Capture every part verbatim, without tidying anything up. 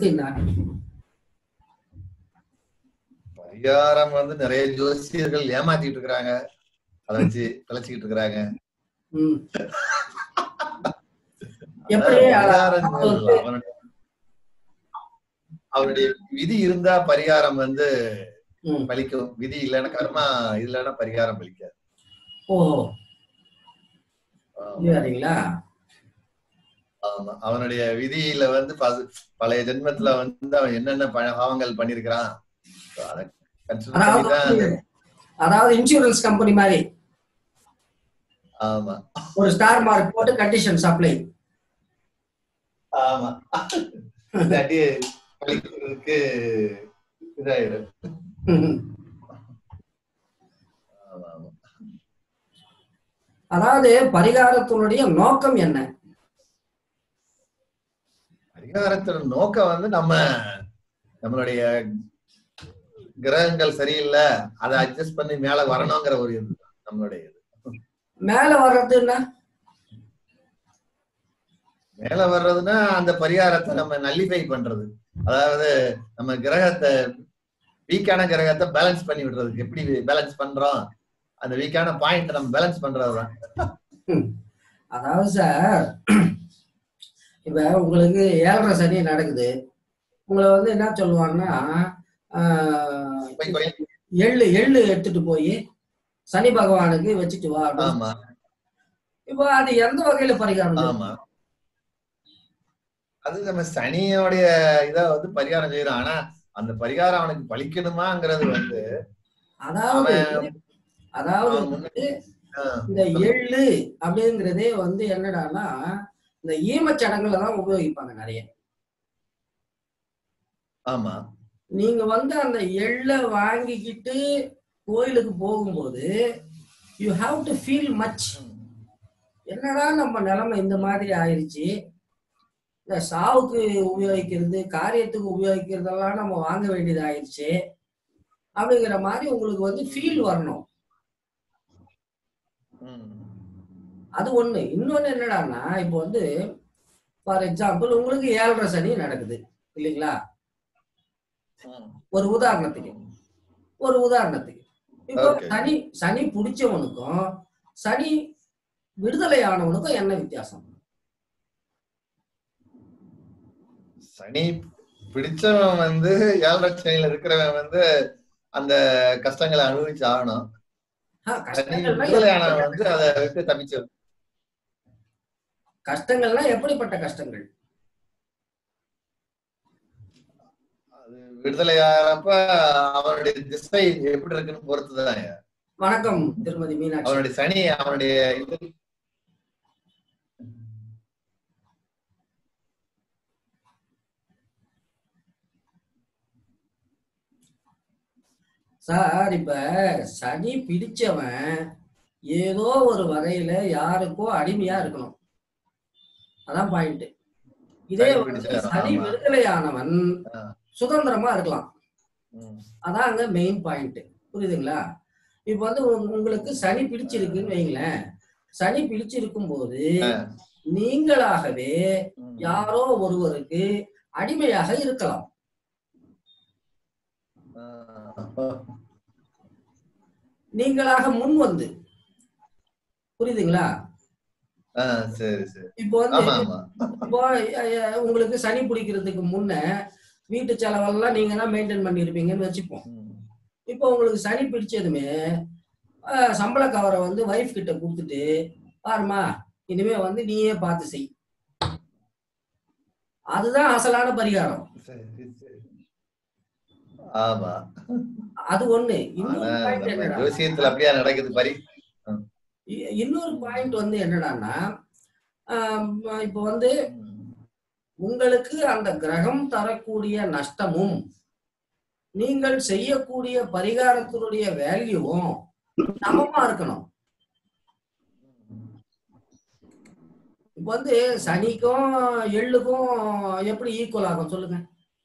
கருத்து என்ன? பரிகாரம் வந்து நிறைய ஜோசியர்கள் ஏமாத்திட்டு இருக்கிறாங்க, அதை வச்சு பிழைச்சிக்கிட்டு இருக்கிறாங்க. அவருடைய விதி இருந்தா பரிகாரம் வந்து பலிக்கும், விதி இல்லைன்னா கர்மா இல்லைன்னா பரிகாரம் பலிக்காது. ஓஹோ, சரிங்களா? ஆமா, அவனுடைய விதியில வந்து பழைய ஜென்மத்துல வந்து அவன் என்னென்ன பாவங்கள் பண்ணிருக்கிறான். அதாவது இன்சூரன்ஸ் கம்பெனி மாதிரி. ஆமா, ஒரு ஸ்டார் மார்க் போட்டு கண்டிஷன்ஸ் அப்ளை. ஆமா, பலிக்கிறதுக்கு இதாயிடும். அதாவது பரிகாரத்தினுடைய நோக்கம் என்ன? பரிகாரத்தோட நோக்கம் வந்து நம்ம நம்மளுடைய கிரகங்கள் சரியில்லை, அதை அட்ஜஸ்ட் பண்ணி மேல வரணுங்கிற ஒரு இது நம்மளுடைய இது. மேல வர்றது என்ன? மேல வர்றதுன்னா அந்த பரிகாரத்தை நம்ம நல்லிஃபை பண்றது, அதாவது நம்ம கிரகத்தை வீக்கான கிரகத்தை பேலன்ஸ் பண்ணி விடுறதுக்கு எப்படி பேலன்ஸ் பண்றோம், அந்த வீக்கான பாயிண்ட் நம்ம பேலன்ஸ் பண்றதுதான். அதாவது சார், இப்ப உங்களுக்கு ஏழரை சனி நடக்குது, உங்களை வந்து என்ன சொல்லுவாங்கன்னா எள்ளு எள்ளு எடுத்துட்டு போய் சனி பகவானுக்கு வச்சுட்டு வா. இப்போ அது எந்த வகையில பரிகாரம்? அது நம்ம சனியோடைய இத வந்து பரிகாரம் செய்யறோம். ஆனா அந்த பரிகாரம் அவனுக்கு பலிக்கணுமாங்கிறது வந்து அதாவது அதாவது இந்த எள்ளு அப்படிங்கிறதே வந்து என்னடான்னா இந்த ஈமச்சடங்குல தான் உபயோகிப்பாங்க நிறைய. ஆமா, நீங்க வந்து அந்த எள்ளை வாங்கிக்கிட்டு கோயிலுக்கு போகும்போது you have to feel much. என்னடா நம்ம நிலைமை இந்த மாதிரி ஆயிடுச்சு, இந்த சாவுக்கு உபயோகிக்கிறது காரியத்துக்கு உபயோகிக்கிறதெல்லாம் நம்ம வாங்க வேண்டியது ஆயிடுச்சு அப்படிங்கிற மாதிரி உங்களுக்கு வந்து ஃபீல் வரணும். அது ஒண்ணு. இன்னொன்னு என்னடான்னா, இப்போ வந்து ஃபார் எக்ஸாம்பிள் உங்களுக்கு ஏழரை சனி நடக்குது இல்லைங்களா? ஒரு உதாரணத்துக்கு ஒரு உதாரணத்துக்கு இப்போ சனி சனி பிடிச்சவனுக்கும் சனி விடுதலை ஆனவனுக்கும் என்ன வித்தியாசம்? சனி பிடிச்சவன் வந்து ஏழரை சனியில இருக்கிறவன் வந்து அந்த கஷ்டங்களை அனுபவிச்சு ஆகணும். விடுதலையானவன் வந்து அதை விட்டு தப்பிச்சு. கஷ்டங்கள்னா எப்படிப்பட்ட கஷ்டங்கள்? அது விடுதலையாகிறப்ப அவனுடைய திசை எப்படி இருக்குன்னு பொறுத்துதான். வணக்கம் திருமதி மீனாட்சி. அவனுடைய சனி அவனுடைய இது சார், இப்ப சனி பிடிச்சவன் ஏதோ ஒரு வகையில யாருக்கோ அடிமையா இருக்கணும், அதான் பாயிண்ட். இதே சனி விடுதலையானவன் சுதந்திரமா இருக்கலாம், அதான் அங்க மெயின் பாயிண்ட். புரியுதுங்களா? இப்ப வந்து உங்களுக்கு சனி பிடிச்சிருக்குன்னு வைங்களேன், சனி பிடிச்சிருக்கும் போது நீங்களாகவே யாரோ ஒருவருக்கு அடிமையாக இருக்கலாம். நீங்களாக முன் வந்து, புரியுதுங்களா? இப்போ வந்து இப்போ உங்களுக்கு சனி பிடிக்கிறதுக்கு முன்ன வீட்டு செலவெல்லாம் நீங்க தான் மெயின்டைன் பண்ணி இருப்பீங்கன்னு வச்சுப்போம். இப்போ உங்களுக்கு சனி பிடிச்சதுமே சம்பள கவரை வந்து வைஃப் கிட்ட கொடுத்துட்டு, பாருமா இனிமே வந்து நீயே பார்த்து செய், அதுதான் அசலான பரிகாரம். ஆமா, அது ஒண்ணு. இன்னொரு பாயிண்ட் இன்னொரு பாயிண்ட் வந்து என்னடான்னா, இப்போ வந்து உங்களுக்கு அந்த கிரகம் தரக்கூடிய நஷ்டமும் நீங்கள் செய்யக்கூடிய பரிகாரத்தினுடைய வேல்யூவும் சமமா இருக்கணும். இப்ப வந்து சனிக்கும் எள்ளுக்கும் எப்படி ஈக்குவல் ஆகும் சொல்லுங்க?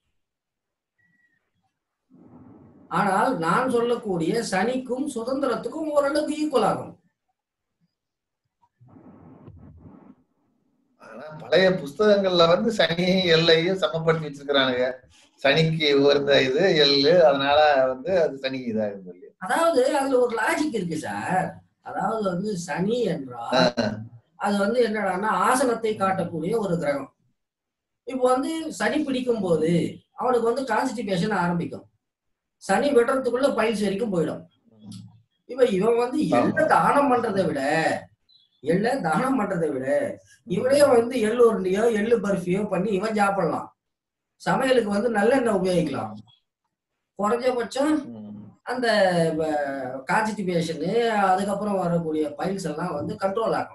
ஆனால் நான் சொல்லக்கூடிய சனிக்கும் சுதந்திரத்துக்கும் ஓரளவுக்கு ஈக்குவல் ஆகும். ஆனா பழைய புஸ்தகங்கள்ல வந்து சனி எல்லையும் சமப்படுத்தி வச்சிருக்கிறானுங்க. சனிக்கு உயர்ந்த இது எள்ளு, அதனால வந்து அது சனி இதாகுது இல்லையா? அதாவது அதுல ஒரு லாஜிக் இருக்கு சார். அதாவது வந்து சனி என்றால் அது வந்து என்னடான்னா ஆசனத்தை காட்டக்கூடிய ஒரு கிரகம். இப்போ வந்து சனி பிடிக்கும் போது அவனுக்கு வந்து கான்ஸ்டிபேஷன் ஆரம்பிக்கும். சனி விடுறதுக்குள்ள பைல்ஸ் வரைக்கும் போயிடும். இப்ப இவன் வந்து எள்ள தானம் பண்றதை விட எள்ள தானம் பண்றதை விட இவனே வந்து எள்ளு உருண்டையோ எள்ளு பர்ஃபியோ பண்ணி இவன் சாப்பிடலாம். சமையலுக்கு வந்து நல்லெண்ணெய் உபயோகிக்கலாம். குறைஞ்சபட்சம் அந்த கான்ஸ்டிபேஷனு அதுக்கப்புறம் வரக்கூடிய பைல்ஸ் எல்லாம் வந்து கண்ட்ரோல் ஆகும்.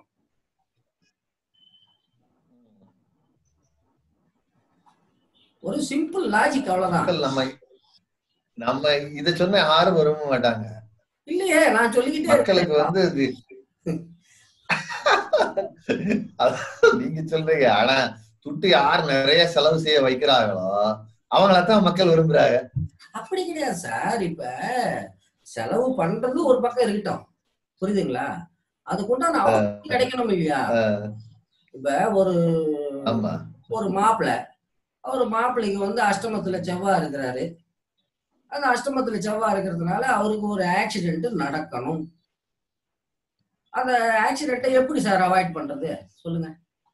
ஒரு சிம்பிள் லாஜிக், அவ்வளவுதான். நம்ம நம்ம இத சொன்ன யாரும் விரும்ப மாட்டாங்க. இல்லையே, நான் சொல்லிக்கிட்டே மக்களுக்கு வந்து நீங்க சொல்றீங்க. ஆனா துட்டு யார் நிறைய செலவு செய்ய வைக்கிறாங்களோ அவங்களத்தான் மக்கள் விரும்புறாங்க. அப்படி கிடையாது சார். இப்ப செலவு பண்றது ஒரு பக்கம் இருக்கட்டும், புரியுதுங்களா? அதுக்குண்டான அவங்களுக்கு கிடைக்கணும் இல்லையா? இப்ப ஒரு ஒரு மாப்பிள்ளை ஒரு மாப்பிள்ளைக்கு வந்து அஷ்டமத்துல செவ்வாய் இருக்கிறாரு. அந்த அஷ்டமத்துல செவ்வாய் இருக்கிறதுனால அவருக்கு ஒரு ஆக்சிடென்ட் நடக்கணும். அந்த ஆக்சிடென்ட்டை எப்படி சார் அவாய்ட் பண்றது சொல்லுங்க?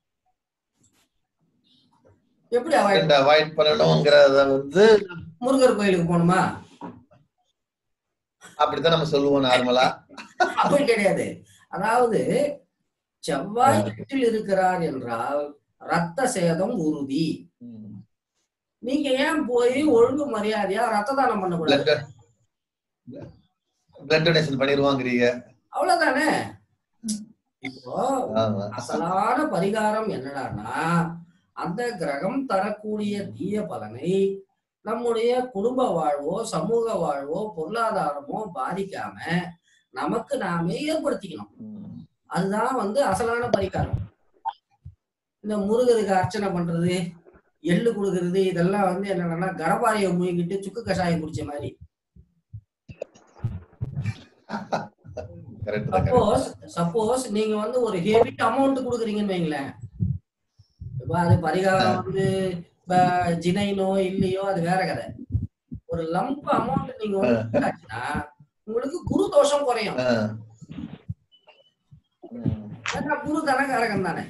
எப்படி அவாய்ட் அவாய்ட் பண்ணணும்ங்கறத வந்து முருகர் கோயிலுக்கு போகணுமா? அப்படித்தான் நம்ம சொல்லுவோம் நார்மலா. அப்படி கிடையாது. அதாவது செவ்வாய் எட்டில் இருக்கிறார் என்றால் ரத்த சேதம் உறுதி. நீங்க ஏன் போய் ஒழுங்கு மரியாதையா ரத்த தானம் பண்ணக்கூடாது? பிளட் டொனேஷன் பண்ணிடுவாங்கிறீங்க, அவ்வளவுதானே. இப்போ அசலான பரிகாரம் என்னடான்னா, அந்த கிரகம் தரக்கூடிய தீய பலனை நம்முடைய குடும்ப வாழ்வோ சமூக வாழ்வோ பொருளாதாரமோ பாதிக்காம நமக்கு நாமே ஏற்படுத்திக்கணும். அதுதான் வந்து அசலான பரிகாரம். இந்த முருகருக்கு அர்ச்சனை பண்றது, எள்ளு கொடுக்கறது, இதெல்லாம் வந்து என்னன்னா கடப்பாறையை மூழ்கிட்டு சுக்கு கஷாயம் குடிச்ச மாதிரி. சப்போஸ் சப்போஸ் நீங்க வந்து ஒரு ஹெவி அமௌண்ட் கொடுக்குறீங்கன்னு வைங்களேன், இப்ப அது பரிகாரம் வந்து இப்ப ஜினைனோ இல்லையோ அது வேற கதை. ஒரு லம்ப் அமௌண்ட் நீங்க வந்து உங்களுக்கு குரு தோஷம் குறையும். குரு தனகாரகம் தானே.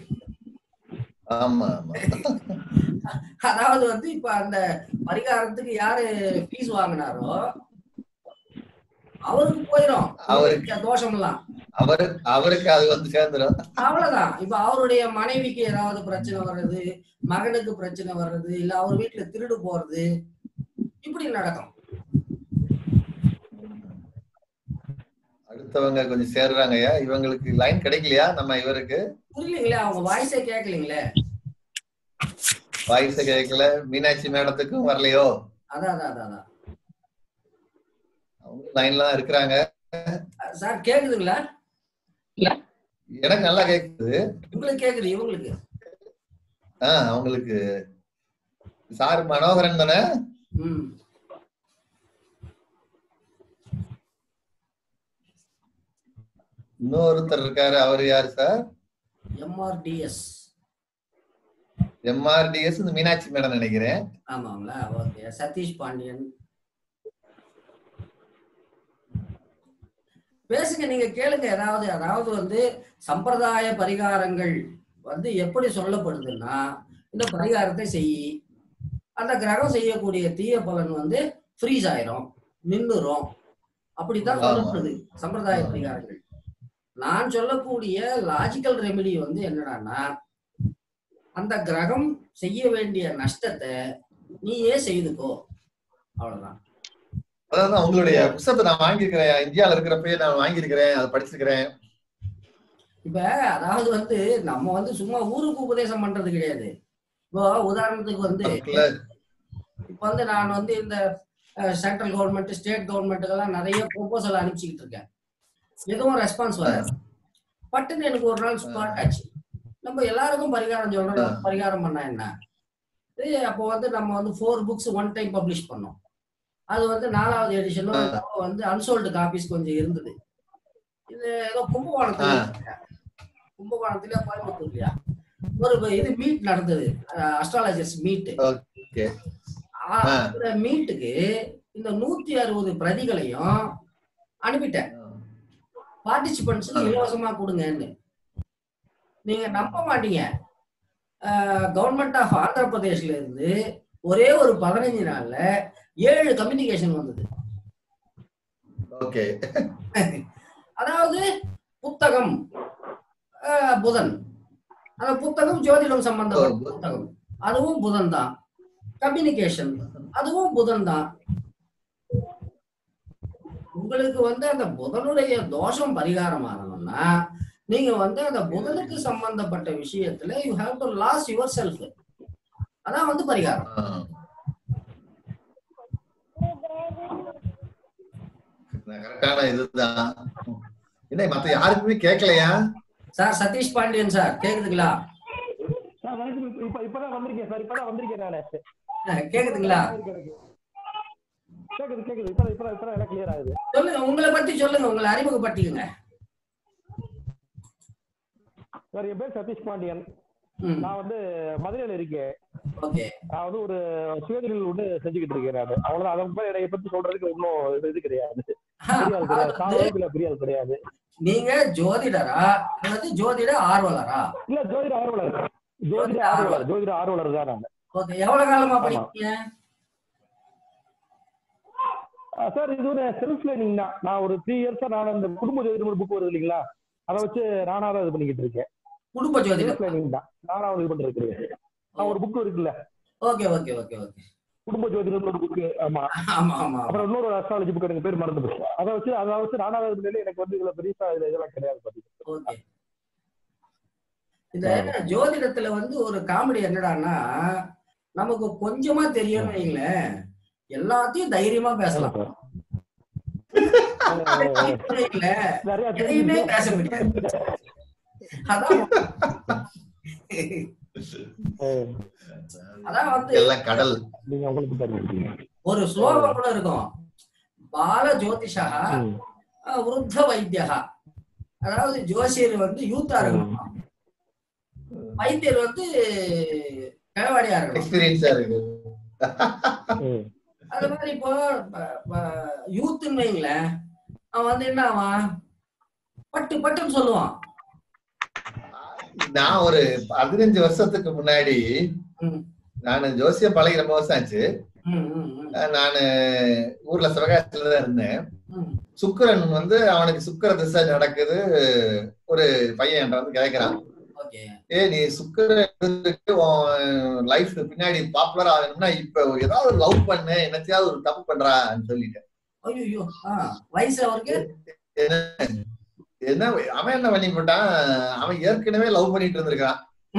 அதாவது வந்து இப்ப அந்த பரிகாரத்துக்கு யாரு ஃபீஸ் வாங்கினாரோ அவருக்கு போயிடும் அவருக்கு தோஷம் எல்லாம். அவரு அவருக்கு அது வந்து சேர்ந்துடும், அவ்வளவுதான். இப்ப அவருடைய மனைவிக்கு ஏதாவது பிரச்சனை வர்றது, மகனுக்கு பிரச்சனை வர்றது, இல்ல அவர் வீட்டுல திருடு போறது, இப்படி நடக்கும். அடுத்தவங்க கொஞ்சம் சேர்றாங்கய்யா, இவங்களுக்கு லைன் கிடைக்கலையா? நம்ம இவருக்கு புரியலீங்களா? அவங்க வாய்ஸே கேட்கலீங்களே. வாய்ஸ கேட்கல. மீனாட்சி மேடத்துக்கும் வரலையோ? அதான் அதான் அதான் அவங்க லைன்ல தான் இருக்கிறாங்க. சார் கேக்குதுங்களா? எனக்கு நல்லா கேக்குது. உங்களுக்கு கேக்குது? இவங்களுக்கு ஆஹ் அவங்களுக்கு சார் மனோகரன் தானே? ம் இன்னொருத்தர் இருக்காரு, அவரு யாரு சார்? எம்ஆர்டிஎஸ். எம்ஆர்டிஎஸ் இந்த மீனாட்சி மேடம் நினைக்கிறேன். ஆமாங்களா? ஓகே. சதீஷ் பாண்டியன் பேசுங்க, நீங்க கேளுங்க ஏதாவது. அதாவது வந்து சம்பிரதாய பரிகாரங்கள் வந்து எப்படி சொல்லப்படுதுன்னா, இந்த பரிகாரத்தை செய், அந்த கிரகம் செய்யக்கூடிய தீய பலன் வந்து ஃப்ரீஸ் ஆயிரும், நின்றுரும், அப்படித்தான் சொல்லப்படுது சம்பிரதாய பரிகாரங்கள். நான் சொல்லக்கூடிய லாஜிக்கல் ரெமெடி வந்து என்னடான்னா, அந்த கிரகம் செய்ய வேண்டிய நஷ்டத்தை நீயே செய்துக்கோ, அவ்வளவுதான். அதாவது உங்களுடைய புத்தகத்தை நான் வாங்கியிருக்கிறேன், இந்தியாவில் இருக்கிறப்ப நான் வாங்கியிருக்கிறேன், அதை படிச்சிருக்கிறேன். இப்ப அதாவது வந்து நம்ம வந்து சும்மா ஊருக்கு உபதேசம் பண்றது கிடையாது. இப்போ உதாரணத்துக்கு வந்து இப்ப வந்து நான் வந்து இந்த சென்ட்ரல் கவர்மெண்ட் ஸ்டேட் கவர்மெண்ட்டுக்கெல்லாம் நிறைய ப்ரொபோசல் அனுப்பிச்சுக்கிட்டு இருக்கேன். எதுவும் ரெஸ்பான்ஸ் வராது. பட்டுன்னு எனக்கு ஒரு நாள் ஸ்பாட் ஆச்சு, நம்ம எல்லாருக்கும் பரிகாரம் சொல்றோம், பரிகாரம் பண்ணா என்ன? அப்போ வந்து நம்ம வந்து four books one time publish பண்ணோம். அது வந்து நாலாவது எடிஷனும் வந்து அன்சோல்டு காப்பீஸ் கொஞ்சம் இருந்தது. இது ஏதோ கும்பகோணத்துல கும்பகோணத்துல கோயம்புத்தூர்லையா ஒரு இது மீட் நடந்தது, அஸ்ட்ராலஜர்ஸ் மீட். ஓகே. அந்த மீட்டுக்கு இந்த நூத்தி அறுபது பிரதிகளையும் அனுப்பிட்டேன், பார்ட்டிசிபென்ட்ஸுக்கு இலவசமா கொடுங்கன்னு. நீங்க நம்ப மாட்டீங்க, கவர்மெண்ட் ஆஃப் ஆந்திர பிரதேஷ்ல இருந்து ஒரே ஒரு பதினஞ்சு நாள்ல ஏழு கம்யூனிகேஷன் வந்தது. ஓகே. அதாவது புத்தகம் புதன், அந்த புத்தகம் ஜோதிடம் சம்பந்தப்பட்ட புத்தகம், அதுவும் புதன் தான். கம்யூனிகேஷன் அதுவும் புதன் தான். உங்களுக்கு வந்து அந்த புதனுடைய தோஷம் பரிகாரம் ஆகணும்னா நீங்க வந்து அந்த புதனுக்கு சம்பந்தப்பட்ட விஷயத்துல you have to lose yourself. அதான் வந்து பரிகாரம். கரெக்டான இதுதான். என்ன மத்த யாருக்குமே கேட்கலையா சார்? சதீஷ் பாண்டியன் சார் கேக்குதுங்களா? இப்ப இப்பதான் வந்திருக்கேன் சார், இப்பதான் வந்திருக்கேன் நானு. கேக்குதுங்களா? கேக்குது கேக்குது இப்ப இப்ப இப்ப எனக்கு கிளியர் ஆகுது. சொல்லுங்க, உங்களை பத்தி சொல்லுங்க, உங்களை அறிமுகப்படுத்திக்கங்க. சார் என் பேர் சதீஷ் பாண்டியன். நான் வந்து மதுரையில இருக்கேன். நான் வந்து ஒரு சுயதொழில் ஒண்ணு செஞ்சுக்கிட்டு இருக்கேன். நான் அவ்வளவுதான். அதை பத்தி என்னை பத்தி சொல்றதுக்கு ஒன்னும் இது கிடையாது, பெரிய ஆள் கிடையாது. நீங்க ஜோதிடரா அல்லது ஜோதிட ஆர்வலரா? இல்ல ஜோதிட ஆர்வலர், ஜோதிட ஆர்வலர், ஜோதிட ஆர்வலர் தான் நான். ஓகே. எவ்வளவு காலமா படிக்கிறீங்க சார்? இது ஒரு செல்ஃப் லேர்னிங் தான். நான் ஒரு த்ரீ இயர்ஸா நான் இந்த குடும்ப ஜோதிடம் புக் வருது இல்லைங்களா, அதை வச்சு நானாதான் இது பண்ணிக்கிட்டு இருக்கேன். குடும்ப ஜோதிடம் தான் நானா இது பண்ணிருக்கேன். நான் ஒரு புக் இருக்குல்ல. Okay okay okay okay. குடும்ப ஜோதிடம் ஒரு புக். ஆமா ஆமா ஆமா. அப்புறம் இன்னொரு அஸ்ட்ராலஜி புக் எனக்கு பேர் மறந்து போச்சு. அதை வச்சு அதை வச்சு நானா இது எனக்கு வந்து இதுல பெருசா இதெல்லாம் கிடையாது. ஓகே. இந்த ஜோதிடத்துல வந்து ஒரு காமெடி என்னடான்னா, நமக்கு கொஞ்சமா தெரியும் வைங்களேன், எல்லாத்தையும் தைரியமா பேசலாம், எதையுமே பேச முடியாது. அதான் அதான் வந்து கடல். ஒரு ஸ்லோகம் கூட இருக்கும், பால ஜோதிஷா விருத்த வைத்தியா. அதாவது ஜோசியர் வந்து யூத்தா இருக்கணும், வைத்தியர் வந்து கிழவாடியா இருக்கணும். அது மாதிரி இப்போ யூத்துன்னு வைங்களேன், அவன் வந்து என்ன ஆவான், பட்டு பட்டுன்னு சொல்லுவான். நான் ஒரு பதினஞ்சு வருஷத்துக்கு முன்னாடி நானு ஜோசியம் பழகி ரொம்ப வருஷம் ஆச்சு. நானு ஊர்ல சிவகாசியில தான் இருந்தேன். சுக்கிரன் வந்து அவனுக்கு சுக்கிர திசை நடக்குது. ஒரு பையன் என்கிட்ட வந்து கேட்கிறான், ஏ நீ சுக்கிரன் லைஃப் பின்னாடி பாப்புலர் ஆகணும்னா இப்ப ஏதாவது லவ் பண்ணு, என்னத்தையாவது ஒரு தப்பு பண்றான்னு சொல்லிட்டேன். என்ன அவன் என்ன பண்ணி போட்டான், அவன் ஏற்கனவே லவ் பண்ணிட்டு இருந்திருக்கான்.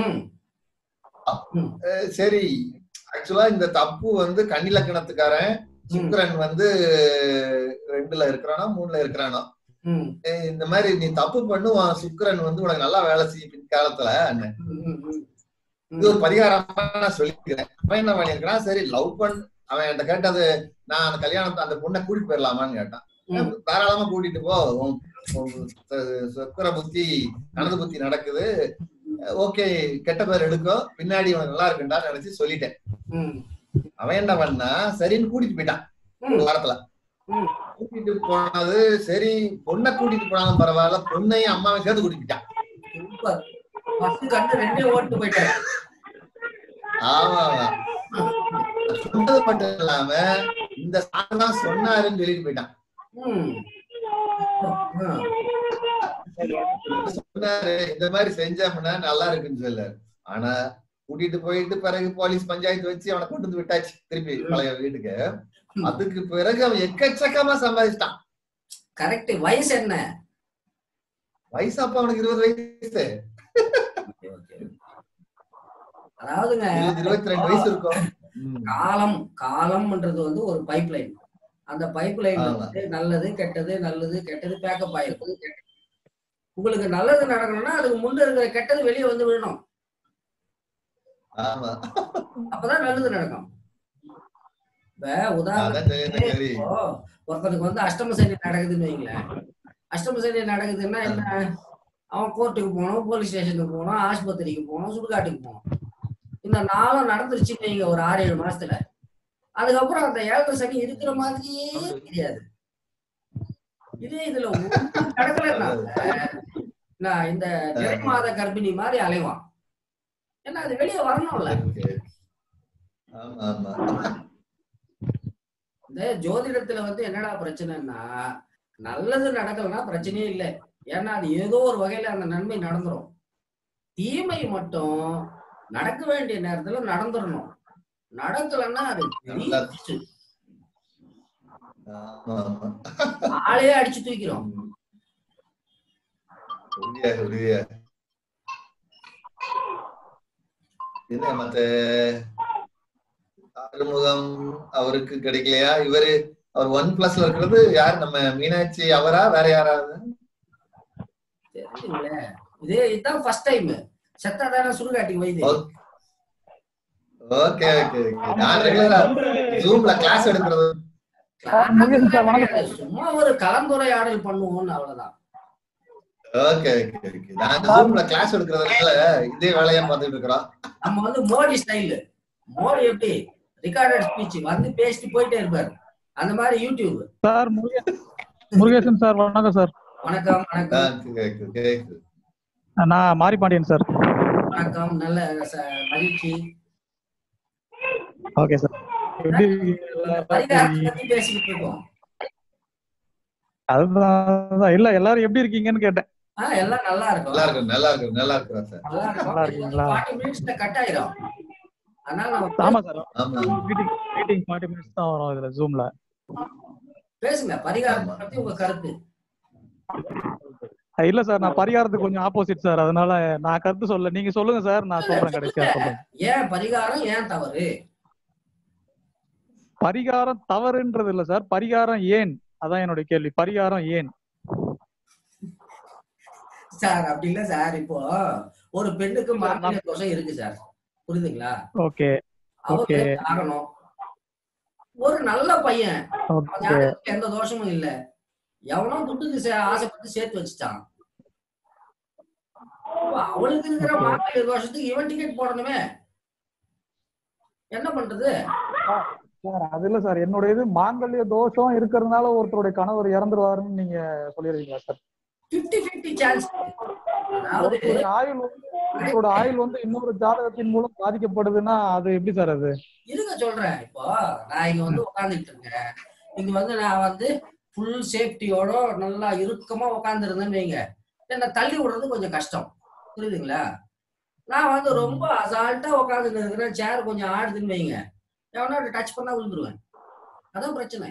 சரி, ஆக்சுவலா இந்த தப்பு வந்து கன்னிலக்கணத்துக்காரன் சுக்கிரன் வந்து ரெண்டுல இருக்கிறானோ மூணுல இருக்கிறானோ, இந்த மாதிரி நீ தப்பு பண்ணுவான் சுக்கிரன் வந்து உனக்கு நல்லா வேலை செய்யும் பின்காலத்துல. இது ஒரு பரிகாரமா நான் சொல்லிக்கிறேன். அவன் என்ன பண்ணிருக்கான், சரி லவ் பண்ண அவன் என்கிட்ட கேட்டது, நான் அந்த கல்யாணத்தை அந்த பொண்ணை கூட்டிட்டு போயிடலாமான்னு கேட்டான். தாராளமா கூட்டிட்டு போ, சுக்கிர புத்தி கணது புத்தி நடக்குது, ஓகே கெட்ட பேர் எடுக்கும், பின்னாடி அவன் நல்லா இருக்குண்டான்னு நினைச்சு சொல்லிட்டேன். அவன் என்ன பண்ணா சரின்னு கூட்டிட்டு போயிட்டான். ஒரு வாரத்துல கூட்டிட்டு போனது சரி, பொண்ணை கூட்டிட்டு போனாலும் பரவாயில்ல, பொண்ணையும் அம்மாவையும் சேர்த்து கூட்டிட்டு போயிட்டான். ஆமா, சொன்னது மட்டும் இல்லாம இந்த சாதான் சொன்னாருன்னு சொல்லிட்டு போயிட்டான். சொன்னாரு இந்த மாதிரி செஞ்சோம்னா நல்லா இருக்குன்னு சொல்லாரு. ஆனா கூட்டிட்டு போயிட்டு பிறகு போலீஸ் பஞ்சாயத்து வச்சு அவனை கொண்டு வந்து விட்டாச்சு திருப்பி பழைய வீட்டுக்கு. அதுக்கு பிறகு அவன் எக்கச்சக்கமா சம்பாதிச்சிட்டான். கரெக்ட். வயசு என்ன? வயசு அப்ப அவனுக்கு இருபது வயசு. அதாவதுங்க இருபத்தி ரெண்டு வயசு இருக்கும். காலம் காலம்ன்றது வந்து ஒரு பைப் லைன். அந்த பைப் லைன் வந்து நல்லது கெட்டது நல்லது கெட்டது பேக்கப் ஆயிருக்கு. உங்களுக்கு நல்லது நடக்கணும்னா அதுக்கு முன்ன இருக்கிற கெட்டது வெளியே வந்து விடணும், அப்பதான் நல்லது நடக்கும். இப்ப உதாரணத்துக்கு ஒருத்தனுக்கு வந்து அஷ்டம சனி நடக்குதுன்னு வைங்களேன். அஷ்டம சனி நடக்குதுன்னா என்ன, அவன் கோர்ட்டுக்கு போகணும், போலீஸ் ஸ்டேஷனுக்கு போகணும், ஆஸ்பத்திரிக்கு போகணும், சுடுகாட்டுக்கு போகணும். இந்த நாளும் நடந்துருச்சுன்னு வைங்க ஒரு ஆறு ஏழு மாசத்துல. அதுக்கப்புறம் அந்த ஏழரை சனி இருக்கிற மாதிரியே தெரியாது. இதே இதுல ஒன்றும் நடக்கலன்னா இந்த நிறை மாத கர்ப்பிணி மாதிரி அலைவான். ஏன்னா அது வெளியே வரணும்ல. இந்த ஜோதிடத்துல வந்து என்னடா பிரச்சனைன்னா, நல்லது நடக்கலன்னா பிரச்சனையே இல்லை. ஏன்னா அது ஏதோ ஒரு வகையில அந்த நன்மை நடந்துரும். தீமை மட்டும் நடக்க வேண்டிய நேரத்துல நடந்துடணும். நடக்கலன்னா அது ஆளையே அடிச்சு தூக்கிறோம். மத்த ஆறுமுகம் அவருக்கு கிடைக்கலையா? இவரு அவர் ஒன் பிளஸ்ல இருக்கிறது யாரு? நம்ம மீனாட்சி அவரா வேற யாராவது? இதே இதுதான் ஃபர்ஸ்ட் டைம். செத்தாதான சுடுகாட்டுக்கு வைது. Okay okay okay. நான் ரெகுலரா ஜூம்ல கிளாஸ் எடுக்கிறது. சும்மா ஒரு கலந்துரையாடல் பண்ணுவோம்னு அவ்வளவுதான். Okay okay okay. நான் ஜூம்ல கிளாஸ் எடுக்கிறதுனால இதே வேலையா பார்த்துட்டு இருக்கோம். நம்ம வந்து மோடி ஸ்டைல். மோடி எப்படி ரெக்கார்டட் ஸ்பீச் வந்து பேசிட்டு போயிட்டே இருப்பாரு, அந்த மாதிரி யூடியூப். சார் முருகேசன் சார் வணக்கம் சார். வணக்கம் வணக்கம். நான் மாரிபாண்டியன் சார். வணக்கம், நல்ல மகிழ்ச்சி. Okay sir. எப்படி பேசிக்கிட்டு இருக்கோம்? அதுதான் இல்ல எல்லாரும் எப்படி இருக்கீங்கன்னு கேட்டேன். எல்லாம் நல்லா இருக்கும். நல்லா இருக்கு நல்லா இருக்கு நல்லா இருக்கு சார். நல்லா இருக்கீங்களா? நாற்பது மினிட்ஸ்ல கட் ஆயிடும். அதனால ஆமா சார். மீட்டிங் மீட்டிங் நாற்பது மினிட்ஸ் தான் வரும் இதுல ஜூம்ல. பேசுங்க, பரிகாரத்தை பத்தி உங்க கருத்து. இல்ல சார், நான் பரிகாரத்துக்கு கொஞ்சம் ஆப்போசிட் சார். அதனால நான் கருத்து சொல்ல, நீங்க சொல்லுங்க சார், நான் சொல்றேன் கடைசியா சொல்றேன். ஏன் பரிகாரம் ஏன் தவறு? பரிகாரம் தவறுன்றது இல்ல சார், பரிகாரம் ஏன், அதான் என்னோட கேள்வி. பரிகாரம் ஏன் சார்? அப்படி இல்ல சார், இப்போ ஒரு பெண்ணுக்கு மாங்கல்ய தோஷம் இருக்கு சார், புரியுதுங்களா? Okay okay. ஆகணும். ஒரு நல்ல பையன், எந்த தோஷமும் இல்ல, எவனோ துட்டுக்கு ஆசைப்பட்டு சேர்த்து வச்சுட்டான். அவளுக்கு இருக்கிற மாங்கல்ய தோஷத்துக்கு இவன் டிக்கெட் போடணுமே, என்ன பண்றது சார்? அது இல்ல சார், என்னோட இது மாங்கல்ய தோஷம் இருக்கிறதுனால ஒருத்தருடைய கணவர் இறந்துருவாருன்னு நீங்க சொல்லிருக்கீங்களா சார்? Fifty fifty chance. ஆயுள் ஒருத்தரோட ஆயுள் வந்து இன்னொரு ஜாதகத்தின் மூலம் பாதிக்கப்படுதுன்னா அது எப்படி சார்? அது இருங்க சொல்றேன். இப்போ நான் இங்க வந்து உட்காந்துட்டு இருக்கேன். இங்க வந்து நான் வந்து ஃபுல் சேஃப்டியோட நல்லா இறுக்கமா உட்கார்ந்து இருந்தேன்னு வைங்க, என்ன தள்ளி விடுறது கொஞ்சம் கஷ்டம், புரியுதுங்களா? நான் வந்து ரொம்ப அசால்ட்டா உட்காந்துட்டு இருக்கிறேன், சேர் கொஞ்சம் ஆடுதுன்னு வைங்க, எவனா டச் பண்ணா விழுந்துருவேன். அதான் பிரச்சனை.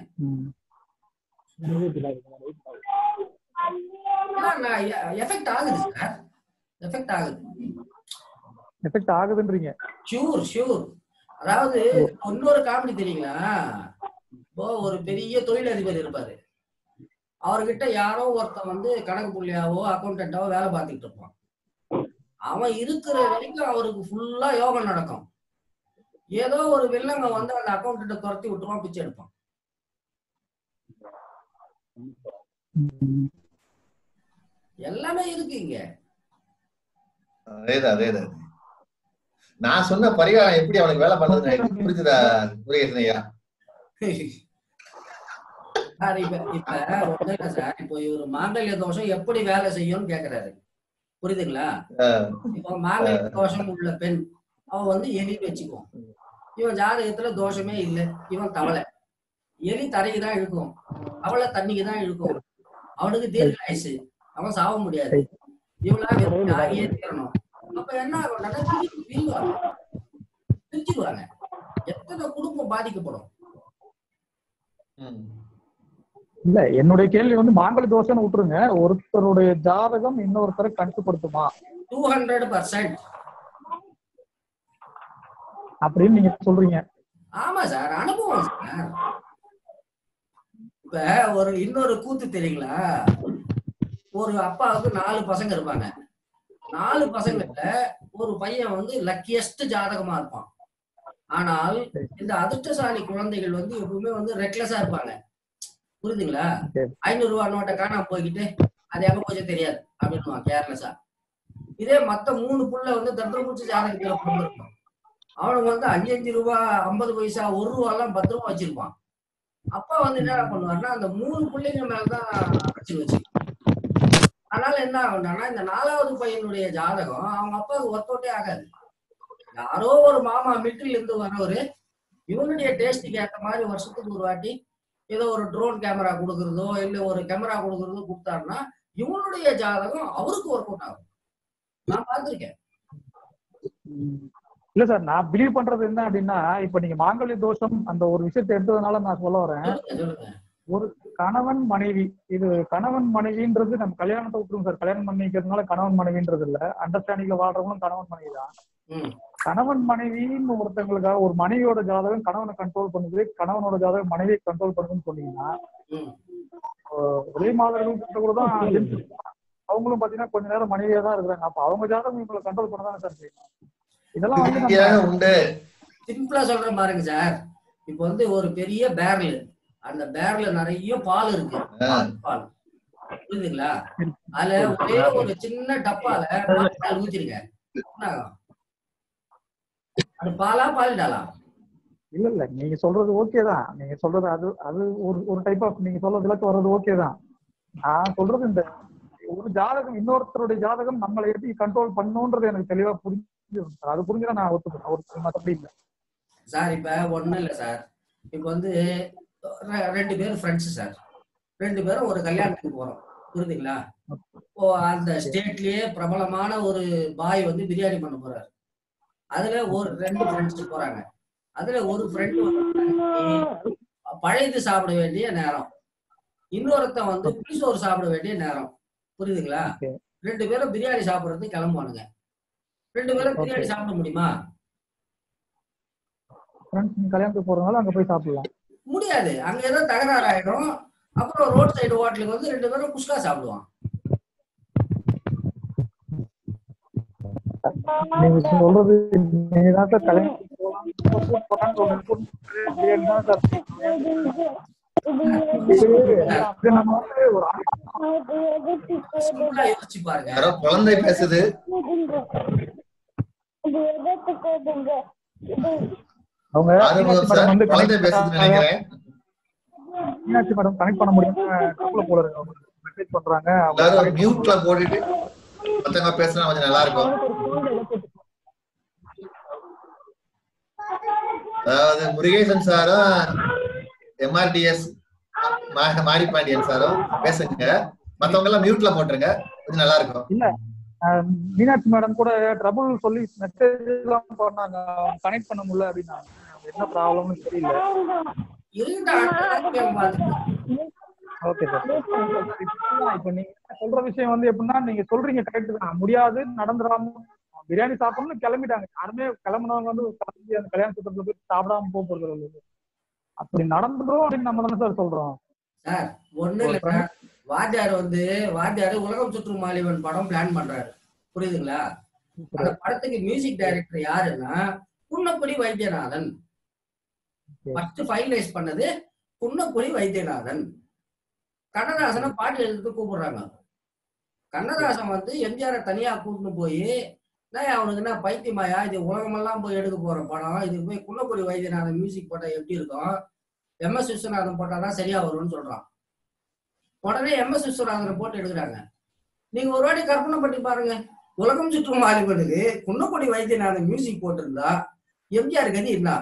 எஃபெக்ட் ஆகுது சார், எஃபெக்ட் ஆகுது. எஃபெக்ட் ஆகுதுன்றீங்க? Sure sure. அதாவது இன்னொரு காமெடி தெரியுங்களா? இப்போ ஒரு பெரிய தொழிலதிபர் இருப்பாரு, அவர்கிட்ட யாரோ ஒருத்தன் வந்து கணக்கு புள்ளியாவோ அக்கௌண்டன்டாவோ வேலை பார்த்துக்கிட்டு இருப்பான். அவன் இருக்கிற வரைக்கும் அவருக்கு ஃபுல்லா யோகம் நடக்கும். ஏதோ ஒரு வில்லங்க வந்து அந்த அக்கௌண்டன்ட்டை துரத்தி விட்டுருவான், பிச்சை எடுப்பான். எல்லாமே இருக்கு இங்க. அதேதான் அதேதான். நான் சொன்ன பரிகாரம் எப்படி அவனுக்கு வேலை பண்ணுறது புரிஞ்சுதா முருகேசன் ஐயா? சார் இப்ப இப்ப ஒண்ணு சார், இப்போ இவரு மாங்கல்ய தோஷம் எப்படி வேலை செய்யும்னு கேக்குறாரு, புரியுதுங்களா? இப்போ மாங்கல்ய தோஷம் உள்ள பெண் அவ வந்து எலி வச்சுக்குவோம். இவன் ஜாதகத்துல தோஷமே இல்லை, இவன் தவளை. எலி தரைக்கு தான் இழுக்கும், அவளை தண்ணிக்கு தான் இழுக்கும். அவனுக்கு தீர்க்க ஆயுசு, அவன் சாவ முடியாது. இவெல்லாம் ஆகியே தீரணும். அப்ப என்ன ஆகும்? பிரிச்சுக்குவாங்க. எத்தனை குடும்பம் பாதிக்கப்படும்? இல்ல, என்னுடைய கேள்வி வந்து மாங்கல்ய தோஷம்னு விட்டுருங்க, ஒருத்தருடைய ஜாதகம் இன்னொருத்தரை கட்டுப்படுத்துமா? டூ ஹண்ட்ரட் பர்சன்ட் அப்படின்னு நீங்க சொல்றீங்க? ஆமா சார், அனுபவம் சார். இப்ப ஒரு இன்னொரு கூத்து தெரியுங்களா? ஒரு அப்பாவுக்கு நாலு பசங்க இருப்பாங்க. நாலு பசங்கள்ல ஒரு பையன் வந்து லக்கியஸ்ட் ஜாதகமா இருப்பான். ஆனால் இந்த அதிர்ஷ்டசாலி குழந்தைகள் வந்து எப்பவுமே வந்து ரெக்லஸா இருப்பாங்க, புரியுதுங்களா? ஐநூறு ரூபாய் நோட்டை காணாம போய்கிட்டு அது எங்க போச்சு தெரியாது அப்படின்னு கேர்லெஸ்ஸா. இதே மத்த மூணு புள்ள வந்து தத்திரமூச்சி ஜாதகத்துல பிறந்திருக்கும். அவனுக்கு வந்து அஞ்சு அஞ்சு ரூபா ஐம்பது பைசா ஒரு ரூபா எல்லாம் பத்து ரூபா வச்சிருப்பான். அப்பா வந்து என்ன பண்ணுவாருன்னா அந்த மூணு பிள்ளைங்க மேலதான் அடிச்சு வச்சு. அதனால என்ன ஆகும்னா இந்த நாலாவது பையனுடைய ஜாதகம் அவங்க அப்பாவுக்கு ஒர்க்கவுட்டே ஆகாது. யாரோ ஒரு மாமா மிலிட்டரியில இருந்து வரவரு இவனுடைய டேஸ்டுக்கு ஏற்ற மாதிரி வருஷத்துக்கு ஒரு வாட்டி ஏதோ ஒரு ட்ரோன் கேமரா கொடுக்கறதோ இல்ல ஒரு கேமரா கொடுக்கறதோ கொடுத்தாருன்னா இவனுடைய ஜாதகம் அவருக்கு ஒர்க் அவுட் ஆகும். நான் பார்த்திருக்கேன். இல்ல சார், நான் பிலீவ் பண்றது என்ன அப்படின்னா, இப்ப நீங்க மாங்கல்ய தோஷம் அந்த ஒரு விஷயத்தை எடுத்ததுனால நான் சொல்ல வரேன். ஒரு கணவன் மனைவி, இது கணவன் மனைவின்றது நம்ம கல்யாணத்தை விட்டுருங்க சார். கல்யாணம் பண்ணிக்கிறதுனால கணவன் மனைவின்றது இல்ல, அண்டர்ஸ்டாண்டிங்ல வாழ்றவங்களும் கணவன் மனைவி தான். கணவன் மனைவின்னு ஒருத்தவங்களுக்காக ஒரு மனைவியோட ஜாதகம் கணவனை கண்ட்ரோல் பண்ணுது, கணவனோட ஜாதகம் மனைவியை கண்ட்ரோல் பண்ணுதுன்னு சொன்னீங்கன்னா ஒரே மாதவர்கள் கூட தான் அவங்களும் பாத்தீங்கன்னா கொஞ்ச நேரம் மனைவியா தான் இருக்கிறாங்க. அப்ப அவங்க ஜாதகம் இவங்களை கண்ட்ரோல் பண்ணதானே சார் செய்யணும். இதெல்லாம் வந்து சிம்பிளா சொல்ற பாருங்க சார். இப்ப வந்து ஒரு பெரிய பேரல், அந்த பேரல்ல நிறைய பால் இருக்கு, பால் புரியுதுங்களா? அதுல ஒரே ஒரு சின்ன டப்பால பால் ஊத்திருங்க, அது பாலா பாலிடாலா? இல்ல இல்ல, நீங்க சொல்றது ஓகே தான். நீங்க சொல்றது அது அது ஒரு ஒரு டைப் ஆஃப் நீங்க சொல்றதுல வர்றது ஓகே தான். நான் சொல்றது இந்த ஒரு ஜாதகம் இன்னொருத்தருடைய ஜாதகம் நம்மளை எப்படி கண்ட்ரோல் பண்ணுன்றது எனக்கு தெளிவா புரிஞ்சு, அது புரிஞ்சுதான் நான் ஒத்துக்கிறேன். ஒரு மத்தபடி இல்லை சார். இப்ப ஒண்ணும் இல்லை சார். இப்ப வந்து ரெண்டு பேரும் ஃப்ரெண்ட்ஸ் சார். ரெண்டு பேரும் ஒரு கல்யாணத்துக்கு போறோம், புரியுதுங்களா? ஓ அந்த ஸ்டேட்லயே பிரபலமான ஒரு பாய் வந்து பிரியாணி பண்ண போறாரு. அதுல ஒரு ரெண்டு ஃப்ரெண்ட்ஸ் போறாங்க. அதுல ஒரு ஃப்ரெண்டு பழையது சாப்பிட வேண்டிய நேரம், இன்னொருத்தன் வந்து புளிசோறு சாப்பிட வேண்டிய நேரம், புரியுதுங்களா? ரெண்டு பேரும் பிரியாணி சாப்பிடறதுக்கு கிளம்புவானுங்க. ரெண்டு பேரும் பிரியாணி சாப்பிட முடியுமா? கல்யாணத்துக்கு போறதுனால அங்க போய் சாப்பிடலாம் முடியாது. அங்க ஏதோ தகராறு ஆயிடும். அப்புறம் ரோட் சைடு ஹோட்டலுக்கு வந்து ரெண்டு பேரும் குஸ்கா சாப்பிடுவான். நீங்க சொல்றது நீங்கதான் சார் கல்யாணத்துக்கு போலாம் யோசிச்சு பாருங்க. குழந்தை பேசுது. அவங்க குழந்தை பேசுது நினைக்கிறேன். மீனாட்சி மேடம் கனெக்ட் பண்ண முடியாம போல இருக்கு, மெசேஜ் பண்றாங்க. எல்லாரும் மியூட்ல போட்டுட்டு மத்தவங்க பேசினா கொஞ்சம் நல்லா இருக்கும். அதாவது முருகேசன் சாரும் எம்ஆர்டிஎஸ் மாரிபாண்டியன் சாரும் பேசுங்க, மத்தவங்க எல்லாம் மியூட்ல போட்டுருங்க, கொஞ்சம் நல்லா இருக்கும். இல்ல மீனாட்சி மேடம் கூட ட்ரபிள் சொல்லி மெசேஜ் எல்லாம் பண்ணாங்க, கனெக்ட் பண்ண முடியல அப்படின்னா என்ன ப்ராப்ளம்னு தெரியல. Okay sir. இப்ப நீங்க சொல்ற விஷயம் வந்து எப்படின்னா, நீங்க சொல்றீங்க கரெக்ட் தான், முடியாது நடந்துடாம பிரியாணி சாப்பிடணும்னு கிளம்பிட்டாங்க. யாருமே கிளம்புனவங்க வந்து அந்த கல்யாண சுத்தத்துல போய் சாப்பிடாம போக போறது இல்லை. அப்படி நடந்துடும் அப்படின்னு நம்ம தானே சார் சொல்றோம். சார் ஒண்ணு இல்ல, வாத்தியார் வந்து வாத்தியார் உலகம் சுற்றும் மாலிவன் படம் பிளான் பண்றாரு, புரியுதுங்களா? அந்த படத்துக்கு மியூசிக் டைரக்டர் யாருன்னா குன்னக்குடி வைத்தியநாதன். ஃபர்ஸ்ட் ஃபைனலைஸ் பண்ணது குன்னக்குடி வைத்தியநாதன். கண்ணதாசனை பாட்டு எழுதுக்கு கூப்பிடுறாங்க. கண்ணதாசன் வந்து எம்ஜிஆரை தனியா கூட்டின்னு போய், நான் அவனுக்கு என்ன பைத்தியமாயா, இது உலகமெல்லாம் போய் எடுக்க போற படம், இதுக்கு போய் குன்னக்குடி வைத்தியநாதன் மியூசிக் போட்டா எப்படி இருக்கும், எம் எஸ் விஸ்வநாதன் போட்டாதான் சரியா வரும்னு சொல்றான். உடனே எம் எஸ் விஸ்வநாதனை போட்டு எடுக்கிறாங்க. நீங்க ஒரு வாட்டி கற்பனை பண்ணி பாருங்க, உலகம் சுற்றும் மாலிபனுக்கு குன்னக்குடி வைத்தியநாதன் மியூசிக் போட்டிருந்தா எம்ஜிஆர் கதி இருந்தா.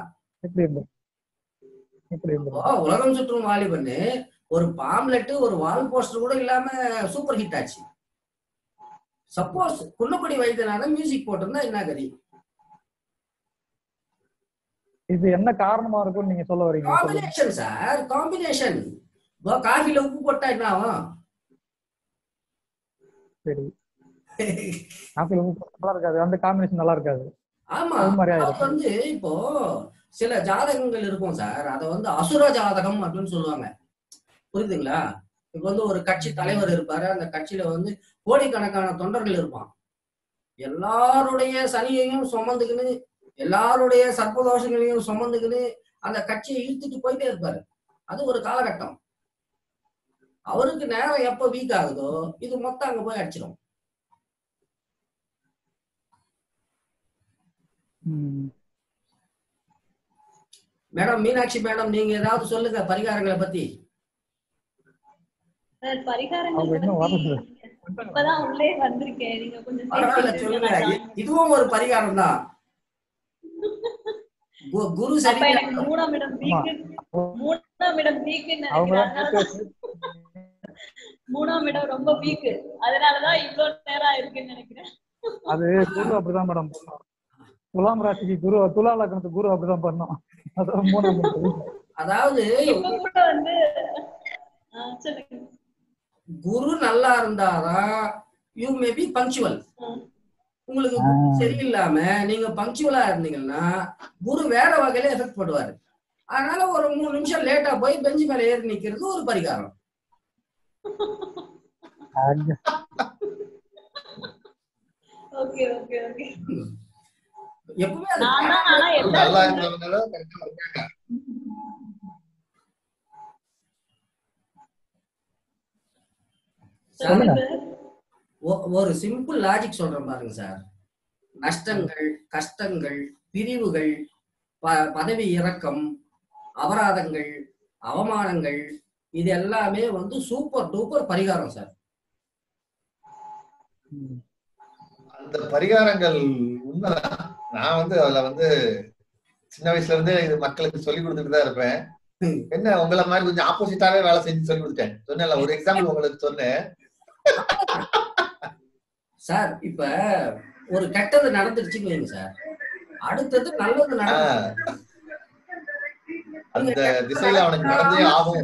உலகம் சுற்றும் வாலிபன்னு ஒரு பாம்லெட் ஒரு வால் போஸ்டர் கூட இல்லாம சூப்பர் ஹிட் ஆச்சு. சப்போஸ் குன்னக்குடி வைத்தியநாதன் மியூசிக் போட்டிருந்தா என்ன கதி? இது என்ன காரணமா இருக்கும் நீங்க சொல்ல வரீங்க? Combination sir, combination. காஃபில உப்பு போட்டா என்ன ஆகும்? சரி, காஃபில உப்பு நல்லா இருக்காது, அந்த காம்பினேஷன் நல்லா இருக்காது. ஆமா, வந்து இப்போ சில ஜாதகங்கள் இருக்கும் சார், அத வந்து அசுர ஜாதகம் அப்படின்னு சொல்லுவாங்க, புரியுதுங்களா? இப்ப வந்து ஒரு கட்சி தலைவர் இருப்பாரு, அந்த கட்சியில வந்து கோடிக்கணக்கான தொண்டர்கள் இருப்பான். எல்லாருடைய சனியையும் சுமந்துக்குன்னு, எல்லாருடைய சர்ப்பதோஷங்களையும் சுமந்துக்குன்னு அந்த கட்சியை இழுத்துட்டு போயிட்டே இருப்பாரு. அது ஒரு காலகட்டம். அவருக்கு நேரம் எப்ப வீக் ஆகுதோ இது மொத்தம் அங்க போய் அடிச்சிடும். மேடம் மீனாட்சி மேடம், நீங்க ஏதாவது சொல்லுங்க பரிகாரங்களை பத்தி. பரிகாரங்கள் இப்பதான் உள்ளே வந்திருக்கேன், நீங்க கொஞ்சம் சொல்லுங்க. இதுவும் ஒரு பரிகாரம் தான். குரு சரி மூணாம் இடம் வீக்கு, மூணாம் இடம் வீக்குன்னு நினைக்கிறேன். மூணாம் இடம் ரொம்ப வீக்கு, அதனாலதான் இவ்வளவு நேரம் இருக்குன்னு நினைக்கிறேன். அது குரு அப்படிதான் மேடம், துலாம் ராசிக்கு குரு, துலா லக்னத்துக்கு குரு அப்படிதான் பண்ணோம். அதாவது வந்து குரு நல்லா இருந்தாதான் யூ மே பி பங்க்சுவல். உங்களுக்கு குரு சரியில்லாம நீங்க பங்க்சுவலா இருந்தீங்கன்னா குரு வேற வகையில எஃபெக்ட் பண்ணுவாரு. அதனால ஒரு மூணு நிமிஷம் லேட்டா போய் பெஞ்சு மேல ஏறி நிக்கிறது ஒரு பரிகாரம். Okay okay okay. எப்பவுமே ஒரு சிம்பிள் லாஜிக் சொல்றேன் பாருங்க சார். நஷ்டங்கள், கஷ்டங்கள், பிரிவுகள், பதவி இறக்கம், அபராதங்கள், அவமானங்கள், இது எல்லாமே வந்து சூப்பர் டூப்பர் பரிகாரம் சார். அந்த பரிகாரங்கள் உண்மைதான். நான் வந்து அதுல வந்து சின்ன வயசுல இருந்தே இது மக்களுக்கு சொல்லி கொடுத்துட்டு தான் இருப்பேன். என்ன உங்களை மாதிரி கொஞ்சம் ஆப்போசிட்டாவே வேலை செஞ்சு சொல்லி கொடுத்தேன். சொன்னேன்ல, ஒரு எக்ஸாம்பிள் உங்களுக்கு சொன்னேன் சார். இப்ப ஒரு கெட்டது நடந்துருச்சுன்னு வைங்க சார், அடுத்தது நல்லது நடக்கும். அந்த திசையில அவனுக்கு நடந்தே ஆகும்.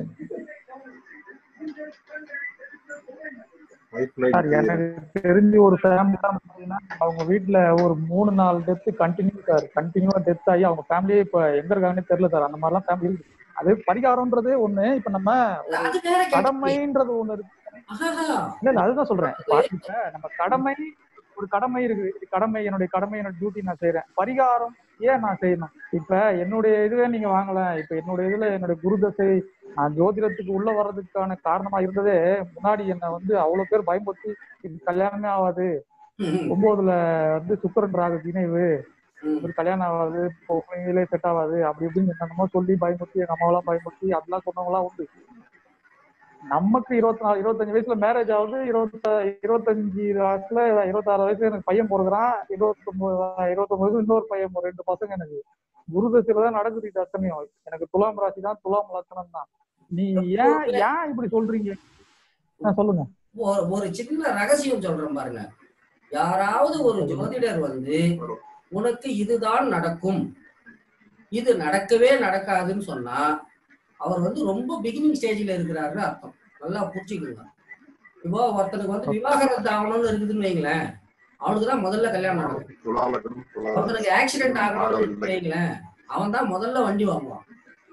எனக்கு தெரிஞ்சு ஒரு ஃபேமிலி தான் பாத்தீங்கன்னா அவங்க வீட்டுல ஒரு மூணு நாலு டெத் கண்டினியூ சார், கண்டினியூவா டெத் ஆகி அவங்க ஃபேமிலியே இப்ப எங்க இருக்காங்கன்னு தெரியல சார். அந்த மாதிரிலாம் ஃபேமிலி இருக்கு. அது பரிகாரம்ன்றது ஒண்ணு. இப்ப நம்ம கடமைன்றது ஒண்ணு இருக்கு. இல்ல இல்ல அதுதான் சொல்றேன். இப்ப நம்ம கடமை, ஒரு கடமை இருக்கு. இது கடமை, என்னுடைய கடமை, என்னோட டியூட்டி நான் செய்யறேன். பரிகாரம் ஏன் நான் செய்யணும்? இப்ப என்னுடைய இதுவே நீங்க வாங்கல. இப்ப என்னுடைய இதுல என்னுடைய குருதசை, நான் ஜோதிடத்துக்கு உள்ள வர்றதுக்கான காரணமா இருந்ததே, முன்னாடி என்ன வந்து அவ்வளவு பேர் பயன்படுத்தி இது கல்யாணமே ஆகாது, ஒன்பதுல வந்து சுக்கரன் ராகு இணைவு, ஒரு கல்யாணம் ஆகாது, பொண்ணுங்களே செட் ஆகாது, அப்படி இப்படின்னு என்னென்னமோ சொல்லி பயன்படுத்தி எங்க அம்மாவெல்லாம் பயன்படுத்தி அதெல்லாம் சொன்னவங்களாம் உண்டு. நமக்கு இருபத்தி நாலு இருபத்தஞ்சு வயசுல மேரேஜ் ஆகுது. இருபத்த இருபத்தஞ்சு வயசுல இருபத்தாறு வயசுல எனக்கு பையன் பிறகுறான். இருபத்தி ஒன்பது இருபத்தொன்பது வயசுல இன்னொரு பையன், ரெண்டு பசங்க எனக்கு. குருதசையில தான் நடக்குது இது அத்தனையும். எனக்கு துலாம் ராசி தான், துலாம் லக்னம் தான். நீ ஏன் ஏன் இப்படி சொல்றீங்க? சொல்லுங்க. ஒரு சின்ன ரகசியம் சொல்றேன் பாருங்க. யாராவது ஒரு ஜோதிடர் வந்து உனக்கு இதுதான் நடக்கும், இது நடக்கவே நடக்காதுன்னு சொன்னா அவர் வந்து ரொம்ப பிகினிங் ஸ்டேஜ்ல இருக்கிறாருன்னு அர்த்தம். நல்லா புரிச்சுக்கோங்க. இப்போ ஒருத்தனுக்கு வந்து விவாகரத்து ஆகணும்னு இருக்குதுன்னு வைங்களேன், அவனுக்குதான் முதல்ல கல்யாணம் நடக்கும். ஒருத்தனுக்கு ஆக்சிடென்ட் ஆகணும்னு வைங்களேன், அவன் தான் முதல்ல வண்டி வாங்குவான்.